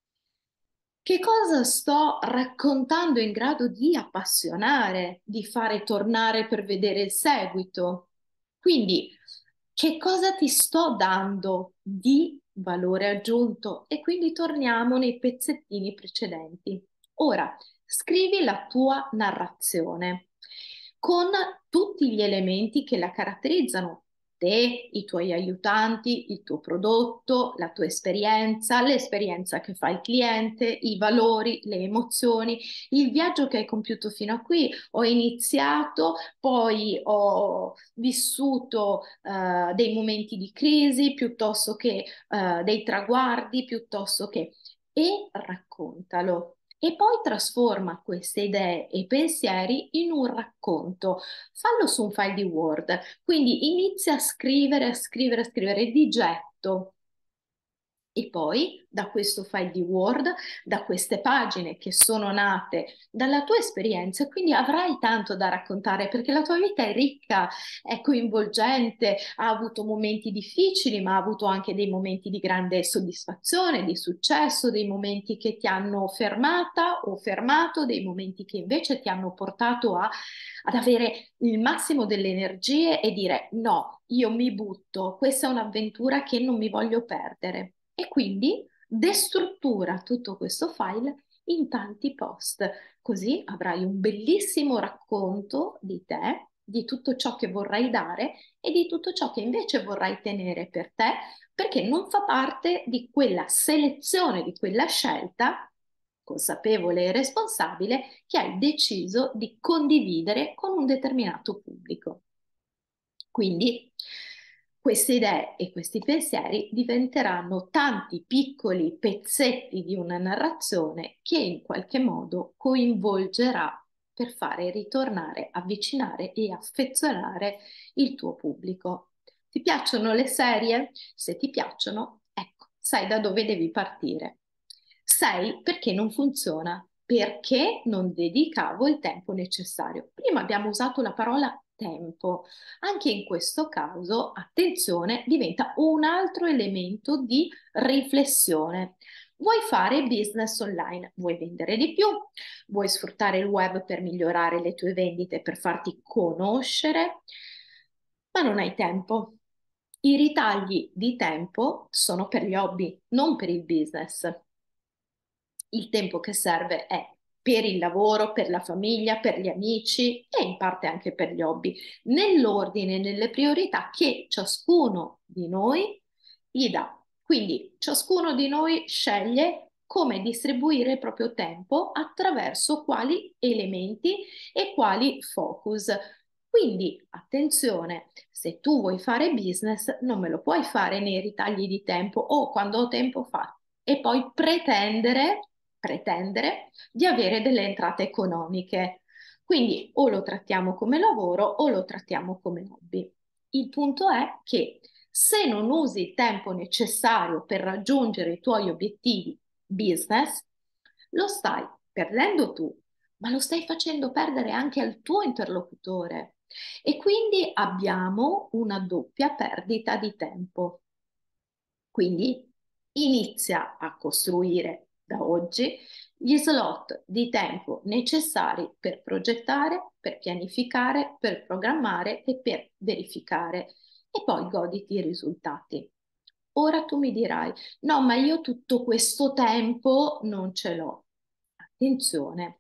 Che cosa sto raccontando in grado di appassionare, di fare tornare per vedere il seguito? Quindi, che cosa ti sto dando di valore aggiunto? E quindi torniamo nei pezzettini precedenti. Ora, scrivi la tua narrazione con tutti gli elementi che la caratterizzano, te, i tuoi aiutanti, il tuo prodotto, la tua esperienza, l'esperienza che fa il cliente, i valori, le emozioni, il viaggio che hai compiuto fino a qui. Ho iniziato, poi ho vissuto eh, dei momenti di crisi piuttosto che eh, dei traguardi, piuttosto che... E raccontalo. E poi trasforma queste idee e pensieri in un racconto. Fallo su un file di Word. Quindi inizia a scrivere, a scrivere, a scrivere di getto. E poi da questo file di Word, da queste pagine che sono nate dalla tua esperienza, quindi avrai tanto da raccontare perché la tua vita è ricca, è coinvolgente, ha avuto momenti difficili, ma ha avuto anche dei momenti di grande soddisfazione, di successo, dei momenti che ti hanno fermata o fermato, dei momenti che invece ti hanno portato a, ad avere il massimo delle energie e dire no, io mi butto, questa è un'avventura che non mi voglio perdere. E quindi destruttura tutto questo file in tanti post, così avrai un bellissimo racconto di te, di tutto ciò che vorrai dare e di tutto ciò che invece vorrai tenere per te, perché non fa parte di quella selezione, di quella scelta consapevole e responsabile che hai deciso di condividere con un determinato pubblico. Quindi queste idee e questi pensieri diventeranno tanti piccoli pezzetti di una narrazione che in qualche modo coinvolgerà per fare ritornare, avvicinare e affezionare il tuo pubblico. Ti piacciono le serie? Se ti piacciono, ecco, sai da dove devi partire. Sai perché non funziona, perché non dedicavo il tempo necessario. Prima abbiamo usato la parola tempo. Anche in questo caso, attenzione, diventa un altro elemento di riflessione. Vuoi fare business online? Vuoi vendere di più? Vuoi sfruttare il web per migliorare le tue vendite, per farti conoscere? Ma non hai tempo. I ritagli di tempo sono per gli hobby, non per il business. Il tempo che serve è per il lavoro, per la famiglia, per gli amici e in parte anche per gli hobby, nell'ordine, nelle priorità che ciascuno di noi gli dà. Quindi ciascuno di noi sceglie come distribuire il proprio tempo attraverso quali elementi e quali focus. Quindi attenzione, se tu vuoi fare business non me lo puoi fare nei ritagli di tempo o quando ho tempo fa e poi pretendere, pretendere di avere delle entrate economiche. Quindi o lo trattiamo come lavoro o lo trattiamo come hobby. Il punto è che se non usi il tempo necessario per raggiungere i tuoi obiettivi business, lo stai perdendo tu, ma lo stai facendo perdere anche al tuo interlocutore. E quindi abbiamo una doppia perdita di tempo. Quindi inizia a costruire da oggi gli slot di tempo necessari per progettare, per pianificare, per programmare e per verificare e poi goditi i risultati. Ora tu mi dirai, no, ma io tutto questo tempo non ce l'ho. Attenzione,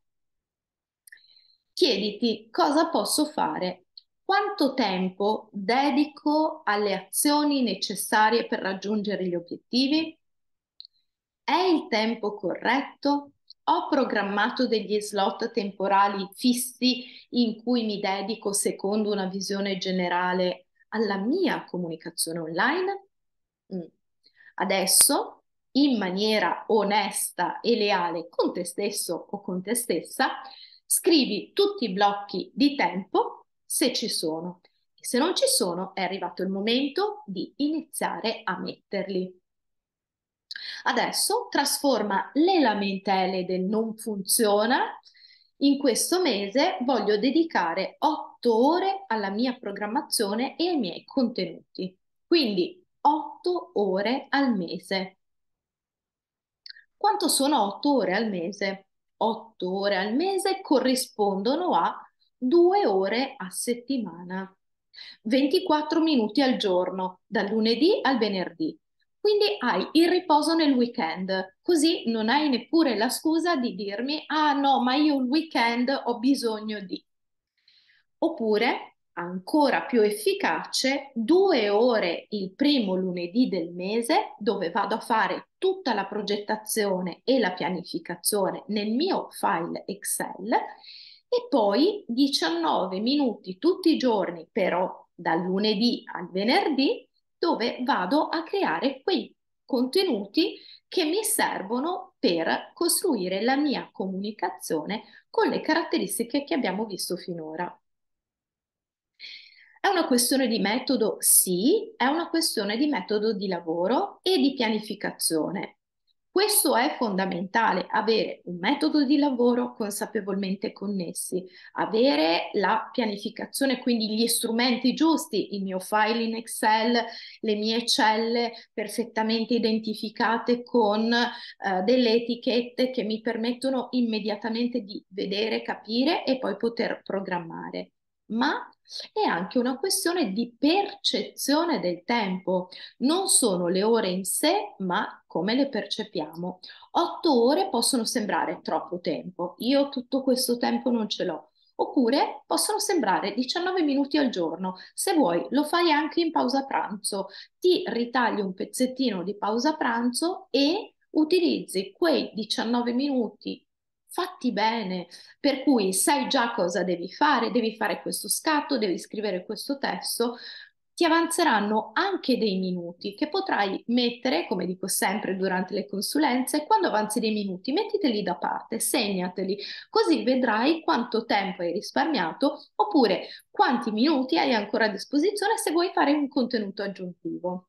chiediti cosa posso fare, quanto tempo dedico alle azioni necessarie per raggiungere gli obiettivi? È il tempo corretto? Ho programmato degli slot temporali fissi in cui mi dedico secondo una visione generale alla mia comunicazione online? Mm. Adesso, in maniera onesta e leale con te stesso o con te stessa, scrivi tutti i blocchi di tempo se ci sono. E se non ci sono, è arrivato il momento di iniziare a metterli. Adesso trasforma le lamentele del non funziona. In questo mese voglio dedicare otto ore alla mia programmazione e ai miei contenuti. Quindi otto ore al mese. Quanto sono otto ore al mese? otto ore al mese corrispondono a due ore a settimana, ventiquattro minuti al giorno, dal lunedì al venerdì. Quindi hai il riposo nel weekend, così non hai neppure la scusa di dirmi, ah no, ma io il weekend ho bisogno di. Oppure, ancora più efficace, due ore il primo lunedì del mese dove vado a fare tutta la progettazione e la pianificazione nel mio file Excel e poi diciannove minuti tutti i giorni, però dal lunedì al venerdì, dove vado a creare quei contenuti che mi servono per costruire la mia comunicazione con le caratteristiche che abbiamo visto finora. È una questione di metodo? Sì, è una questione di metodo di lavoro e di pianificazione. Questo è fondamentale, avere un metodo di lavoro consapevolmente connessi, avere la pianificazione, quindi gli strumenti giusti, il mio file in Excel, le mie celle perfettamente identificate con eh, delle etichette che mi permettono immediatamente di vedere, capire e poi poter programmare. Ma è anche una questione di percezione del tempo. Non sono le ore in sé, ma come le percepiamo. Otto ore possono sembrare troppo tempo. Io tutto questo tempo non ce l'ho. Oppure possono sembrare diciannove minuti al giorno. Se vuoi, lo fai anche in pausa pranzo. Ti ritagli un pezzettino di pausa pranzo e utilizzi quei diciannove minuti fatti bene, per cui sai già cosa devi fare, devi fare questo scatto, devi scrivere questo testo, ti avanzeranno anche dei minuti che potrai mettere, come dico sempre durante le consulenze, quando avanzi dei minuti, mettiteli da parte, segnateli, così vedrai quanto tempo hai risparmiato oppure quanti minuti hai ancora a disposizione se vuoi fare un contenuto aggiuntivo.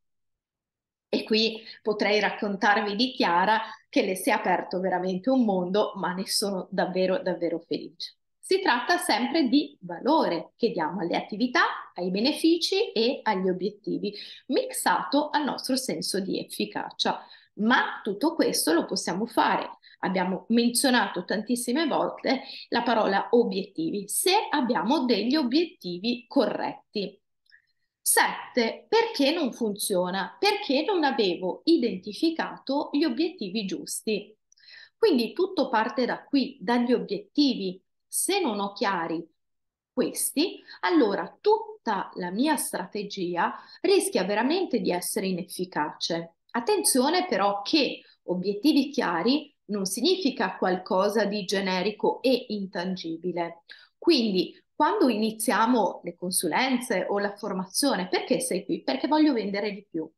E qui potrei raccontarvi di Chiara che le si è aperto veramente un mondo, ma ne sono davvero, davvero felice. Si tratta sempre di valore che diamo alle attività, ai benefici e agli obiettivi, mixato al nostro senso di efficacia. Ma tutto questo lo possiamo fare. Abbiamo menzionato tantissime volte la parola obiettivi, se abbiamo degli obiettivi corretti. sette. Perché non funziona? Perché non avevo identificato gli obiettivi giusti. Quindi tutto parte da qui, dagli obiettivi. Se non ho chiari questi, allora tutta la mia strategia rischia veramente di essere inefficace. Attenzione però che obiettivi chiari non significa qualcosa di generico e intangibile. Quindi quando iniziamo le consulenze o la formazione, perché sei qui? Perché voglio vendere di più.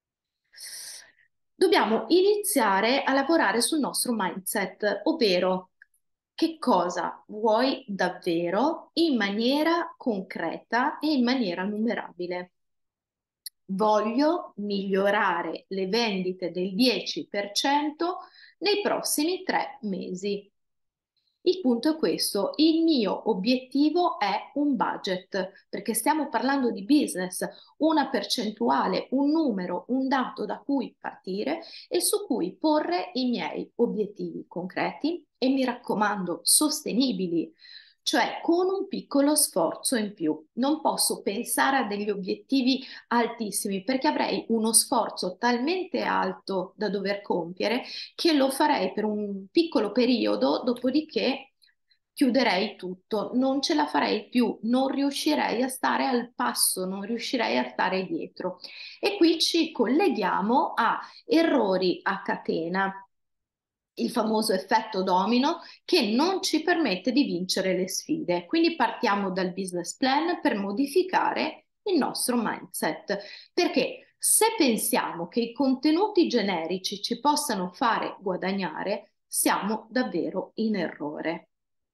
Dobbiamo iniziare a lavorare sul nostro mindset, ovvero che cosa vuoi davvero in maniera concreta e in maniera numerabile. Voglio migliorare le vendite del dieci per cento nei prossimi tre mesi. Il punto è questo, il mio obiettivo è un budget, perché stiamo parlando di business, una percentuale, un numero, un dato da cui partire e su cui porre i miei obiettivi concreti e mi raccomando sostenibili, cioè con un piccolo sforzo in più. Non posso pensare a degli obiettivi altissimi perché avrei uno sforzo talmente alto da dover compiere che lo farei per un piccolo periodo, dopodiché chiuderei tutto, non ce la farei più, non riuscirei a stare al passo, non riuscirei a stare dietro. E qui ci colleghiamo a errori a catena, il famoso effetto domino che non ci permette di vincere le sfide. Quindi partiamo dal business plan per modificare il nostro mindset, perché se pensiamo che i contenuti generici ci possano fare guadagnare, siamo davvero in errore.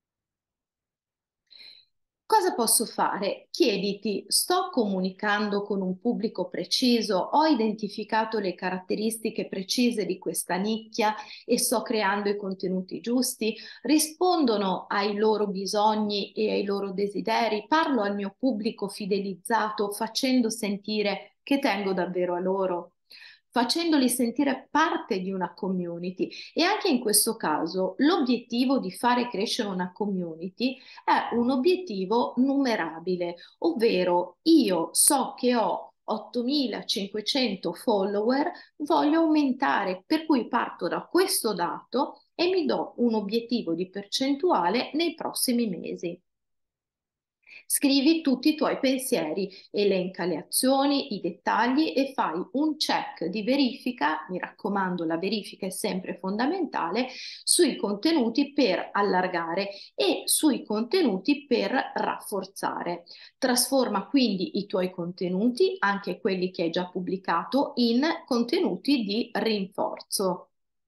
Cosa posso fare? Chiediti, sto comunicando con un pubblico preciso? Ho identificato le caratteristiche precise di questa nicchia e sto creando i contenuti giusti? Rispondono ai loro bisogni e ai loro desideri? Parlo al mio pubblico fidelizzato facendo sentire che tengo davvero a loro? Facendoli sentire parte di una community e anche in questo caso l'obiettivo di fare crescere una community è un obiettivo numerabile, ovvero io so che ho ottomilacinquecento follower, voglio aumentare, per cui parto da questo dato e mi do un obiettivo di percentuale nei prossimi mesi. Scrivi tutti i tuoi pensieri, elenca le azioni, i dettagli e fai un check di verifica, mi raccomando, la verifica è sempre fondamentale, sui contenuti per allargare e sui contenuti per rafforzare. Trasforma quindi i tuoi contenuti, anche quelli che hai già pubblicato, in contenuti di rinforzo.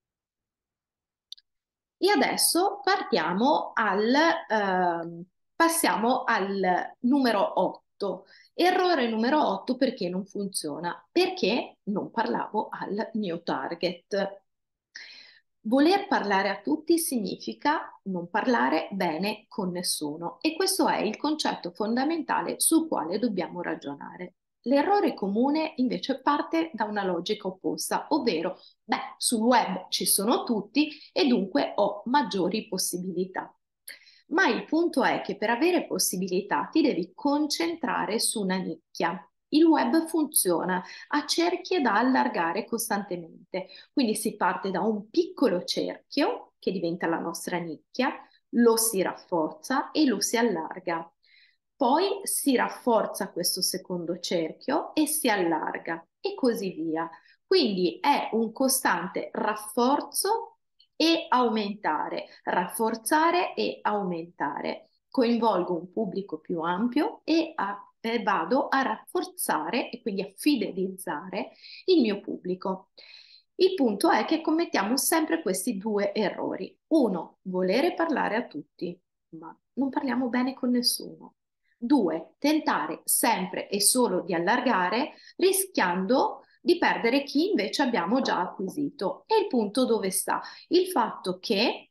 E adesso partiamo al, ehm, passiamo al numero otto. Errore numero otto perché non funziona? Perché non parlavo al mio target. Voler parlare a tutti significa non parlare bene con nessuno e questo è il concetto fondamentale sul quale dobbiamo ragionare. L'errore comune invece parte da una logica opposta, ovvero, beh, sul web ci sono tutti e dunque ho maggiori possibilità. Ma il punto è che per avere possibilità ti devi concentrare su una nicchia. Il web funziona a cerchie da allargare costantemente, quindi si parte da un piccolo cerchio che diventa la nostra nicchia, lo si rafforza e lo si allarga. Poi si rafforza questo secondo cerchio e si allarga e così via. Quindi è un costante rafforzo e aumentare, rafforzare e aumentare. Coinvolgo un pubblico più ampio e, a, e vado a rafforzare e quindi a fidelizzare il mio pubblico. Il punto è che commettiamo sempre questi due errori. Uno, volere parlare a tutti, ma non parliamo bene con nessuno. Due, tentare sempre e solo di allargare, rischiando di perdere chi invece abbiamo già acquisito. E il punto dove sta? Il fatto che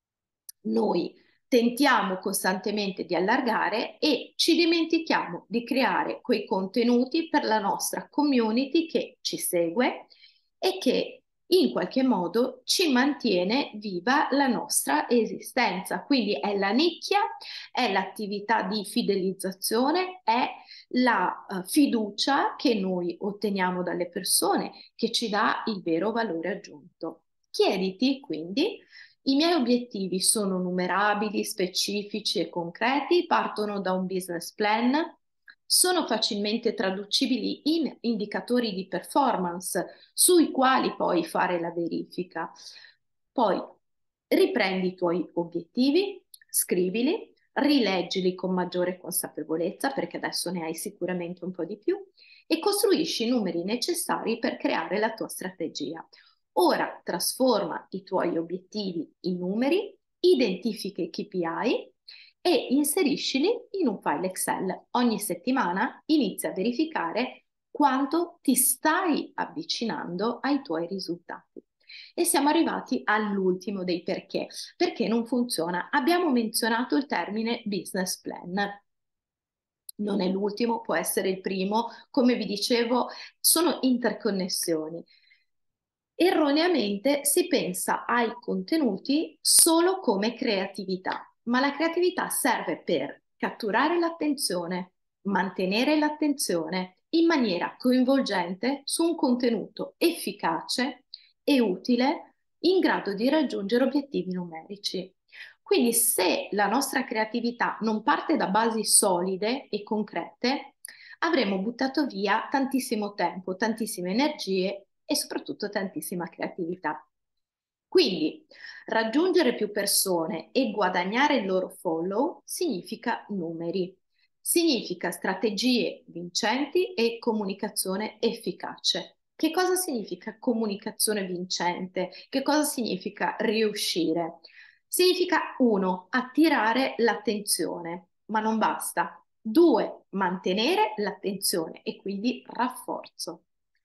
noi tentiamo costantemente di allargare e ci dimentichiamo di creare quei contenuti per la nostra community che ci segue e che in qualche modo ci mantiene viva la nostra esistenza. Quindi è la nicchia, è l'attività di fidelizzazione, è la uh, fiducia che noi otteniamo dalle persone che ci dà il vero valore aggiunto. Chiediti quindi, i miei obiettivi sono numerabili, specifici e concreti, partono da un business plan, sono facilmente traducibili in indicatori di performance sui quali poi fare la verifica. Poi riprendi i tuoi obiettivi, scrivili, rileggili con maggiore consapevolezza, perché adesso ne hai sicuramente un po' di più, e costruisci i numeri necessari per creare la tua strategia. Ora trasforma i tuoi obiettivi in numeri, identifica i K P I e inseriscili in un file Excel. Ogni settimana inizia a verificare quanto ti stai avvicinando ai tuoi risultati. E siamo arrivati all'ultimo dei perché. Perché non funziona? Abbiamo menzionato il termine business plan. Non è l'ultimo, può essere il primo. Come vi dicevo, sono interconnessioni. Erroneamente si pensa ai contenuti solo come creatività, ma la creatività serve per catturare l'attenzione, mantenere l'attenzione in maniera coinvolgente su un contenuto efficace e utile in grado di raggiungere obiettivi numerici. Quindi se la nostra creatività non parte da basi solide e concrete, avremo buttato via tantissimo tempo, tantissime energie e soprattutto tantissima creatività. Quindi raggiungere più persone e guadagnare il loro follow significa numeri, significa strategie vincenti e comunicazione efficace. Che cosa significa comunicazione vincente? Che cosa significa riuscire? Significa uno, attirare l'attenzione, ma non basta. Due, mantenere l'attenzione e quindi rafforzo.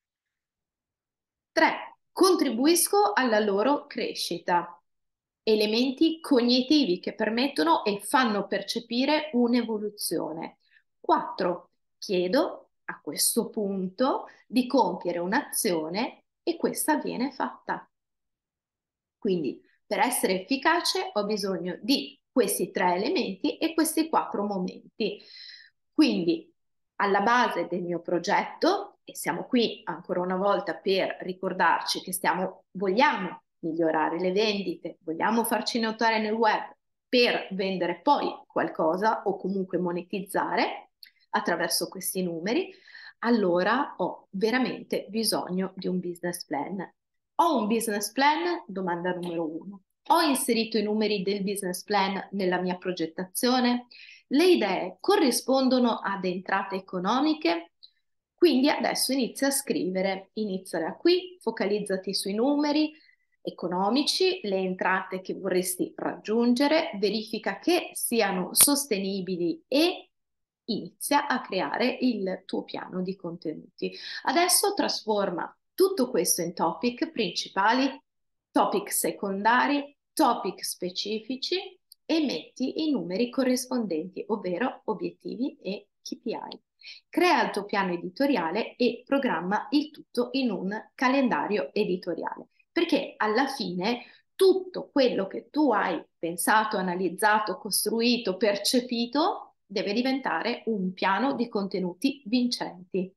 Tre, contribuisco alla loro crescita. Elementi cognitivi che permettono e fanno percepire un'evoluzione. Quattro, chiedo a questo punto di compiere un'azione e questa viene fatta. Quindi, per essere efficace ho bisogno di questi tre elementi e questi quattro momenti. Quindi, alla base del mio progetto, e siamo qui ancora una volta per ricordarci che stiamo, vogliamo migliorare le vendite, vogliamo farci notare nel web per vendere poi qualcosa o comunque monetizzare attraverso questi numeri, allora ho veramente bisogno di un business plan. Ho un business plan? Domanda numero uno. Ho inserito i numeri del business plan nella mia progettazione? Le idee corrispondono ad entrate economiche? Quindi adesso inizia a scrivere, inizia da qui, focalizzati sui numeri economici, le entrate che vorresti raggiungere, verifica che siano sostenibili e inizia a creare il tuo piano di contenuti. Adesso trasforma tutto questo in topic principali, topic secondari, topic specifici e metti i numeri corrispondenti, ovvero obiettivi e K P I. Crea il tuo piano editoriale e programma il tutto in un calendario editoriale, perché alla fine tutto quello che tu hai pensato, analizzato, costruito, percepito deve diventare un piano di contenuti vincenti.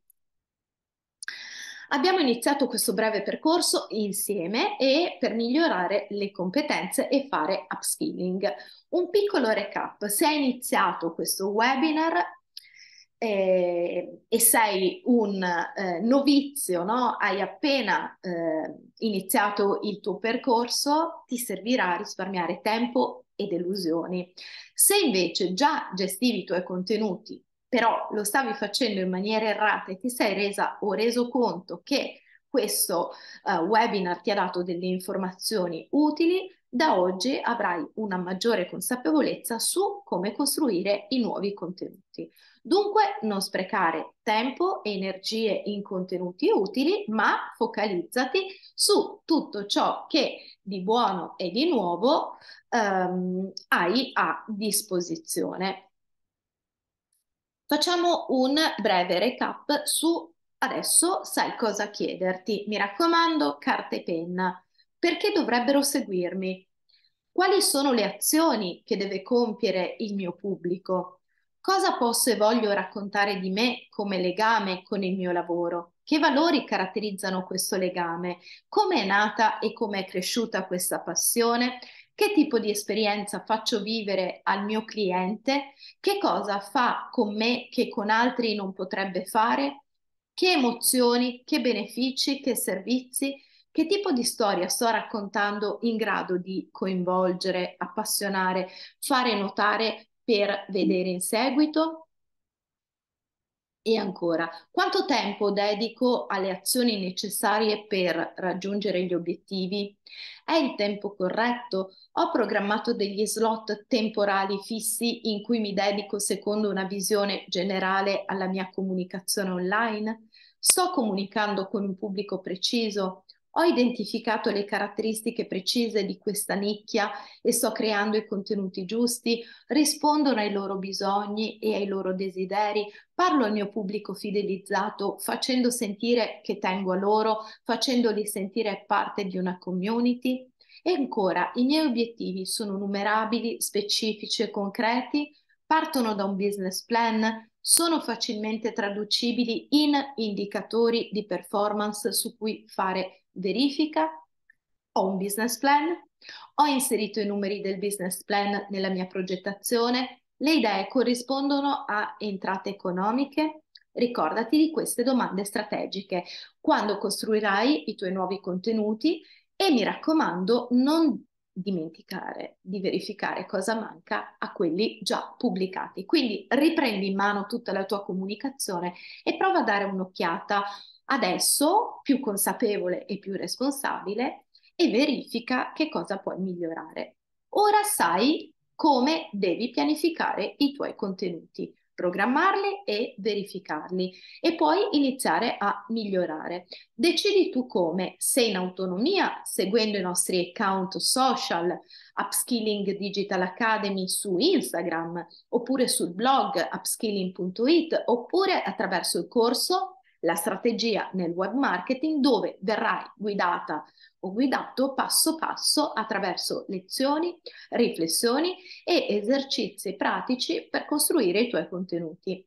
Abbiamo iniziato questo breve percorso insieme e per migliorare le competenze e fare upskilling. Un piccolo recap: se hai iniziato questo webinar eh, e sei un eh, novizio, no? Hai appena eh, iniziato il tuo percorso, ti servirà a risparmiare tempo e delusioni. Se invece già gestivi i tuoi contenuti, però lo stavi facendo in maniera errata e ti sei resa o reso conto che questo uh, webinar ti ha dato delle informazioni utili, da oggi avrai una maggiore consapevolezza su come costruire i nuovi contenuti. Dunque, non sprecare tempo e energie in contenuti utili, ma focalizzati su tutto ciò che di buono e di nuovo um, hai a disposizione. Facciamo un breve recap su adesso sai cosa chiederti. Mi raccomando, carta e penna. Perché dovrebbero seguirmi? Quali sono le azioni che deve compiere il mio pubblico? Cosa posso e voglio raccontare di me come legame con il mio lavoro? Che valori caratterizzano questo legame? Come è nata e come è cresciuta questa passione? Che tipo di esperienza faccio vivere al mio cliente? Che cosa fa con me che con altri non potrebbe fare? Che emozioni, che benefici, che servizi? Che tipo di storia sto raccontando in grado di coinvolgere, appassionare, fare notare per vedere in seguito? E ancora, quanto tempo dedico alle azioni necessarie per raggiungere gli obiettivi? È il tempo corretto? Ho programmato degli slot temporali fissi in cui mi dedico secondo una visione generale alla mia comunicazione online? Sto comunicando con un pubblico preciso? Ho identificato le caratteristiche precise di questa nicchia e sto creando i contenuti giusti? Rispondono ai loro bisogni e ai loro desideri? Parlo al mio pubblico fidelizzato facendo sentire che tengo a loro, facendoli sentire parte di una community? E ancora, i miei obiettivi sono numerabili, specifici e concreti? Partono da un business plan? Sono facilmente traducibili in indicatori di performance su cui fare verifica? Ho un business plan? Ho inserito i numeri del business plan nella mia progettazione? Le idee corrispondono a entrate economiche? Ricordati di queste domande strategiche quando costruirai i tuoi nuovi contenuti e mi raccomando, non dimenticare di verificare cosa manca a quelli già pubblicati. Quindi riprendi in mano tutta la tua comunicazione e prova a dare un'occhiata adesso più consapevole e più responsabile e verifica che cosa puoi migliorare. Ora sai come devi pianificare i tuoi contenuti, programmarli e verificarli e poi iniziare a migliorare. Decidi tu come, se in autonomia, seguendo i nostri account social, Upskilling Digital Academy su Instagram, oppure sul blog upskilling punto it, oppure attraverso il corso La strategia nel web marketing, dove verrai guidata o guidato passo passo attraverso lezioni, riflessioni e esercizi pratici per costruire i tuoi contenuti.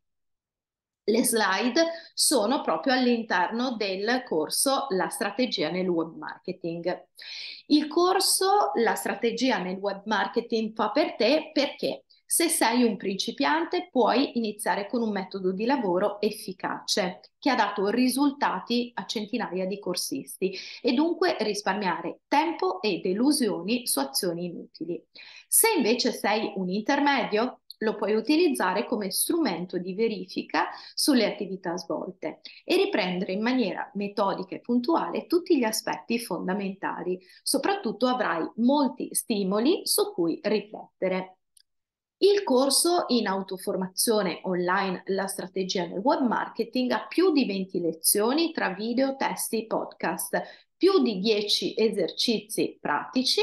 Le slide sono proprio all'interno del corso La strategia nel web marketing. Il corso La strategia nel web marketing fa per te perché se sei un principiante puoi iniziare con un metodo di lavoro efficace che ha dato risultati a centinaia di corsisti e dunque risparmiare tempo e delusioni su azioni inutili. Se invece sei un intermedio, lo puoi utilizzare come strumento di verifica sulle attività svolte e riprendere in maniera metodica e puntuale tutti gli aspetti fondamentali. Soprattutto avrai molti stimoli su cui riflettere. Il corso in autoformazione online La strategia nel web marketing ha più di venti lezioni tra video, testi, podcast, più di dieci esercizi pratici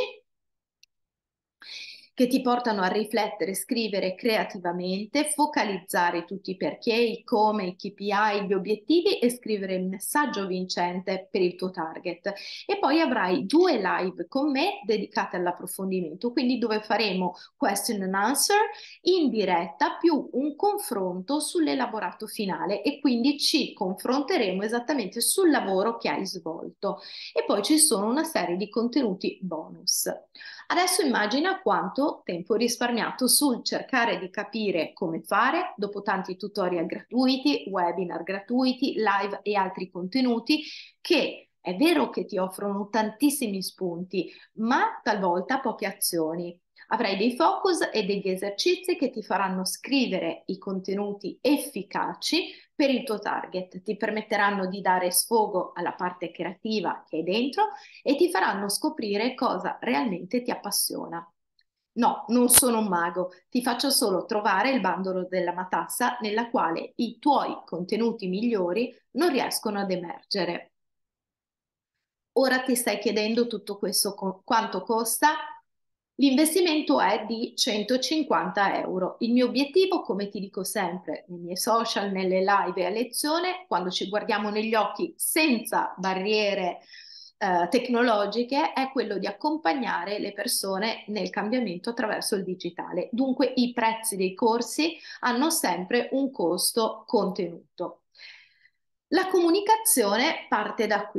che ti portano a riflettere, scrivere creativamente, focalizzare tutti i perché, i come, i K P I, gli obiettivi e scrivere il messaggio vincente per il tuo target. E poi avrai due live con me dedicate all'approfondimento, quindi dove faremo question and answer in diretta più un confronto sull'elaborato finale e quindi ci confronteremo esattamente sul lavoro che hai svolto. E poi ci sono una serie di contenuti bonus. Adesso immagina quanto tempo risparmiato sul cercare di capire come fare dopo tanti tutorial gratuiti, webinar gratuiti, live e altri contenuti che è vero che ti offrono tantissimi spunti, ma talvolta poche azioni. Avrai dei focus e degli esercizi che ti faranno scrivere i contenuti efficaci per il tuo target, ti permetteranno di dare sfogo alla parte creativa che è dentro e ti faranno scoprire cosa realmente ti appassiona. No, non sono un mago, ti faccio solo trovare il bandolo della matassa nella quale i tuoi contenuti migliori non riescono ad emergere. Ora ti stai chiedendo tutto questo co- quanto costa? L'investimento è di centocinquanta euro. Il mio obiettivo, come ti dico sempre, nei miei social, nelle live e a lezione, quando ci guardiamo negli occhi senza barriere eh, tecnologiche, è quello di accompagnare le persone nel cambiamento attraverso il digitale. Dunque i prezzi dei corsi hanno sempre un costo contenuto. La comunicazione parte da qui.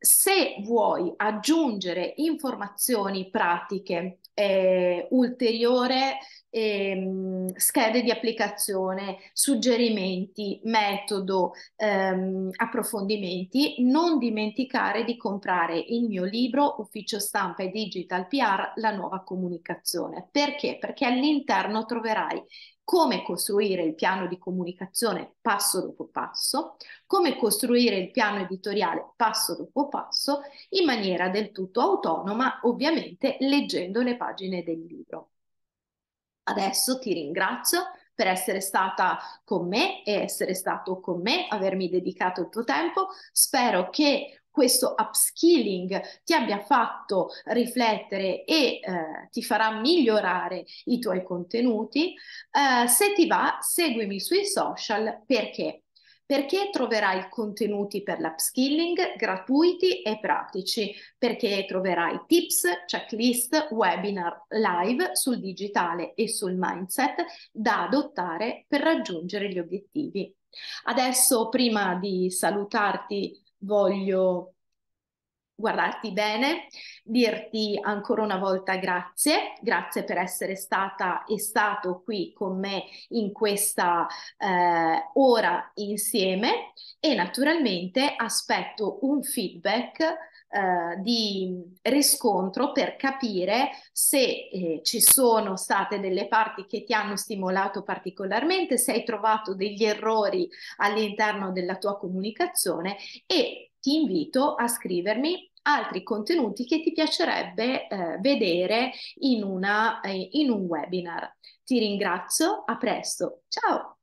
Se vuoi aggiungere informazioni pratiche, eh, ulteriore, ehm, schede di applicazione, suggerimenti, metodo, ehm, approfondimenti, non dimenticare di comprare il mio libro Ufficio Stampa e Digital P R, la nuova comunicazione. Perché? Perché all'interno troverai come costruire il piano di comunicazione passo dopo passo, come costruire il piano editoriale passo dopo passo, in maniera del tutto autonoma, ovviamente leggendo le pagine del libro. Adesso ti ringrazio per essere stata con me e essere stato con me, avermi dedicato il tuo tempo. Spero che questo upskilling ti abbia fatto riflettere e eh, ti farà migliorare i tuoi contenuti. Eh, se ti va, seguimi sui social perché perché troverai contenuti per l'upskilling gratuiti e pratici, perché troverai tips, checklist, webinar live sul digitale e sul mindset da adottare per raggiungere gli obiettivi. Adesso, prima di salutarti, voglio guardarti bene, dirti ancora una volta grazie, grazie per essere stata e stato qui con me in questa eh, ora insieme e naturalmente aspetto un feedback eh, di riscontro per capire se eh, ci sono state delle parti che ti hanno stimolato particolarmente, se hai trovato degli errori all'interno della tua comunicazione e ti invito a scrivermi altri contenuti che ti piacerebbe eh, vedere in una, eh, in un webinar. Ti ringrazio, a presto, ciao!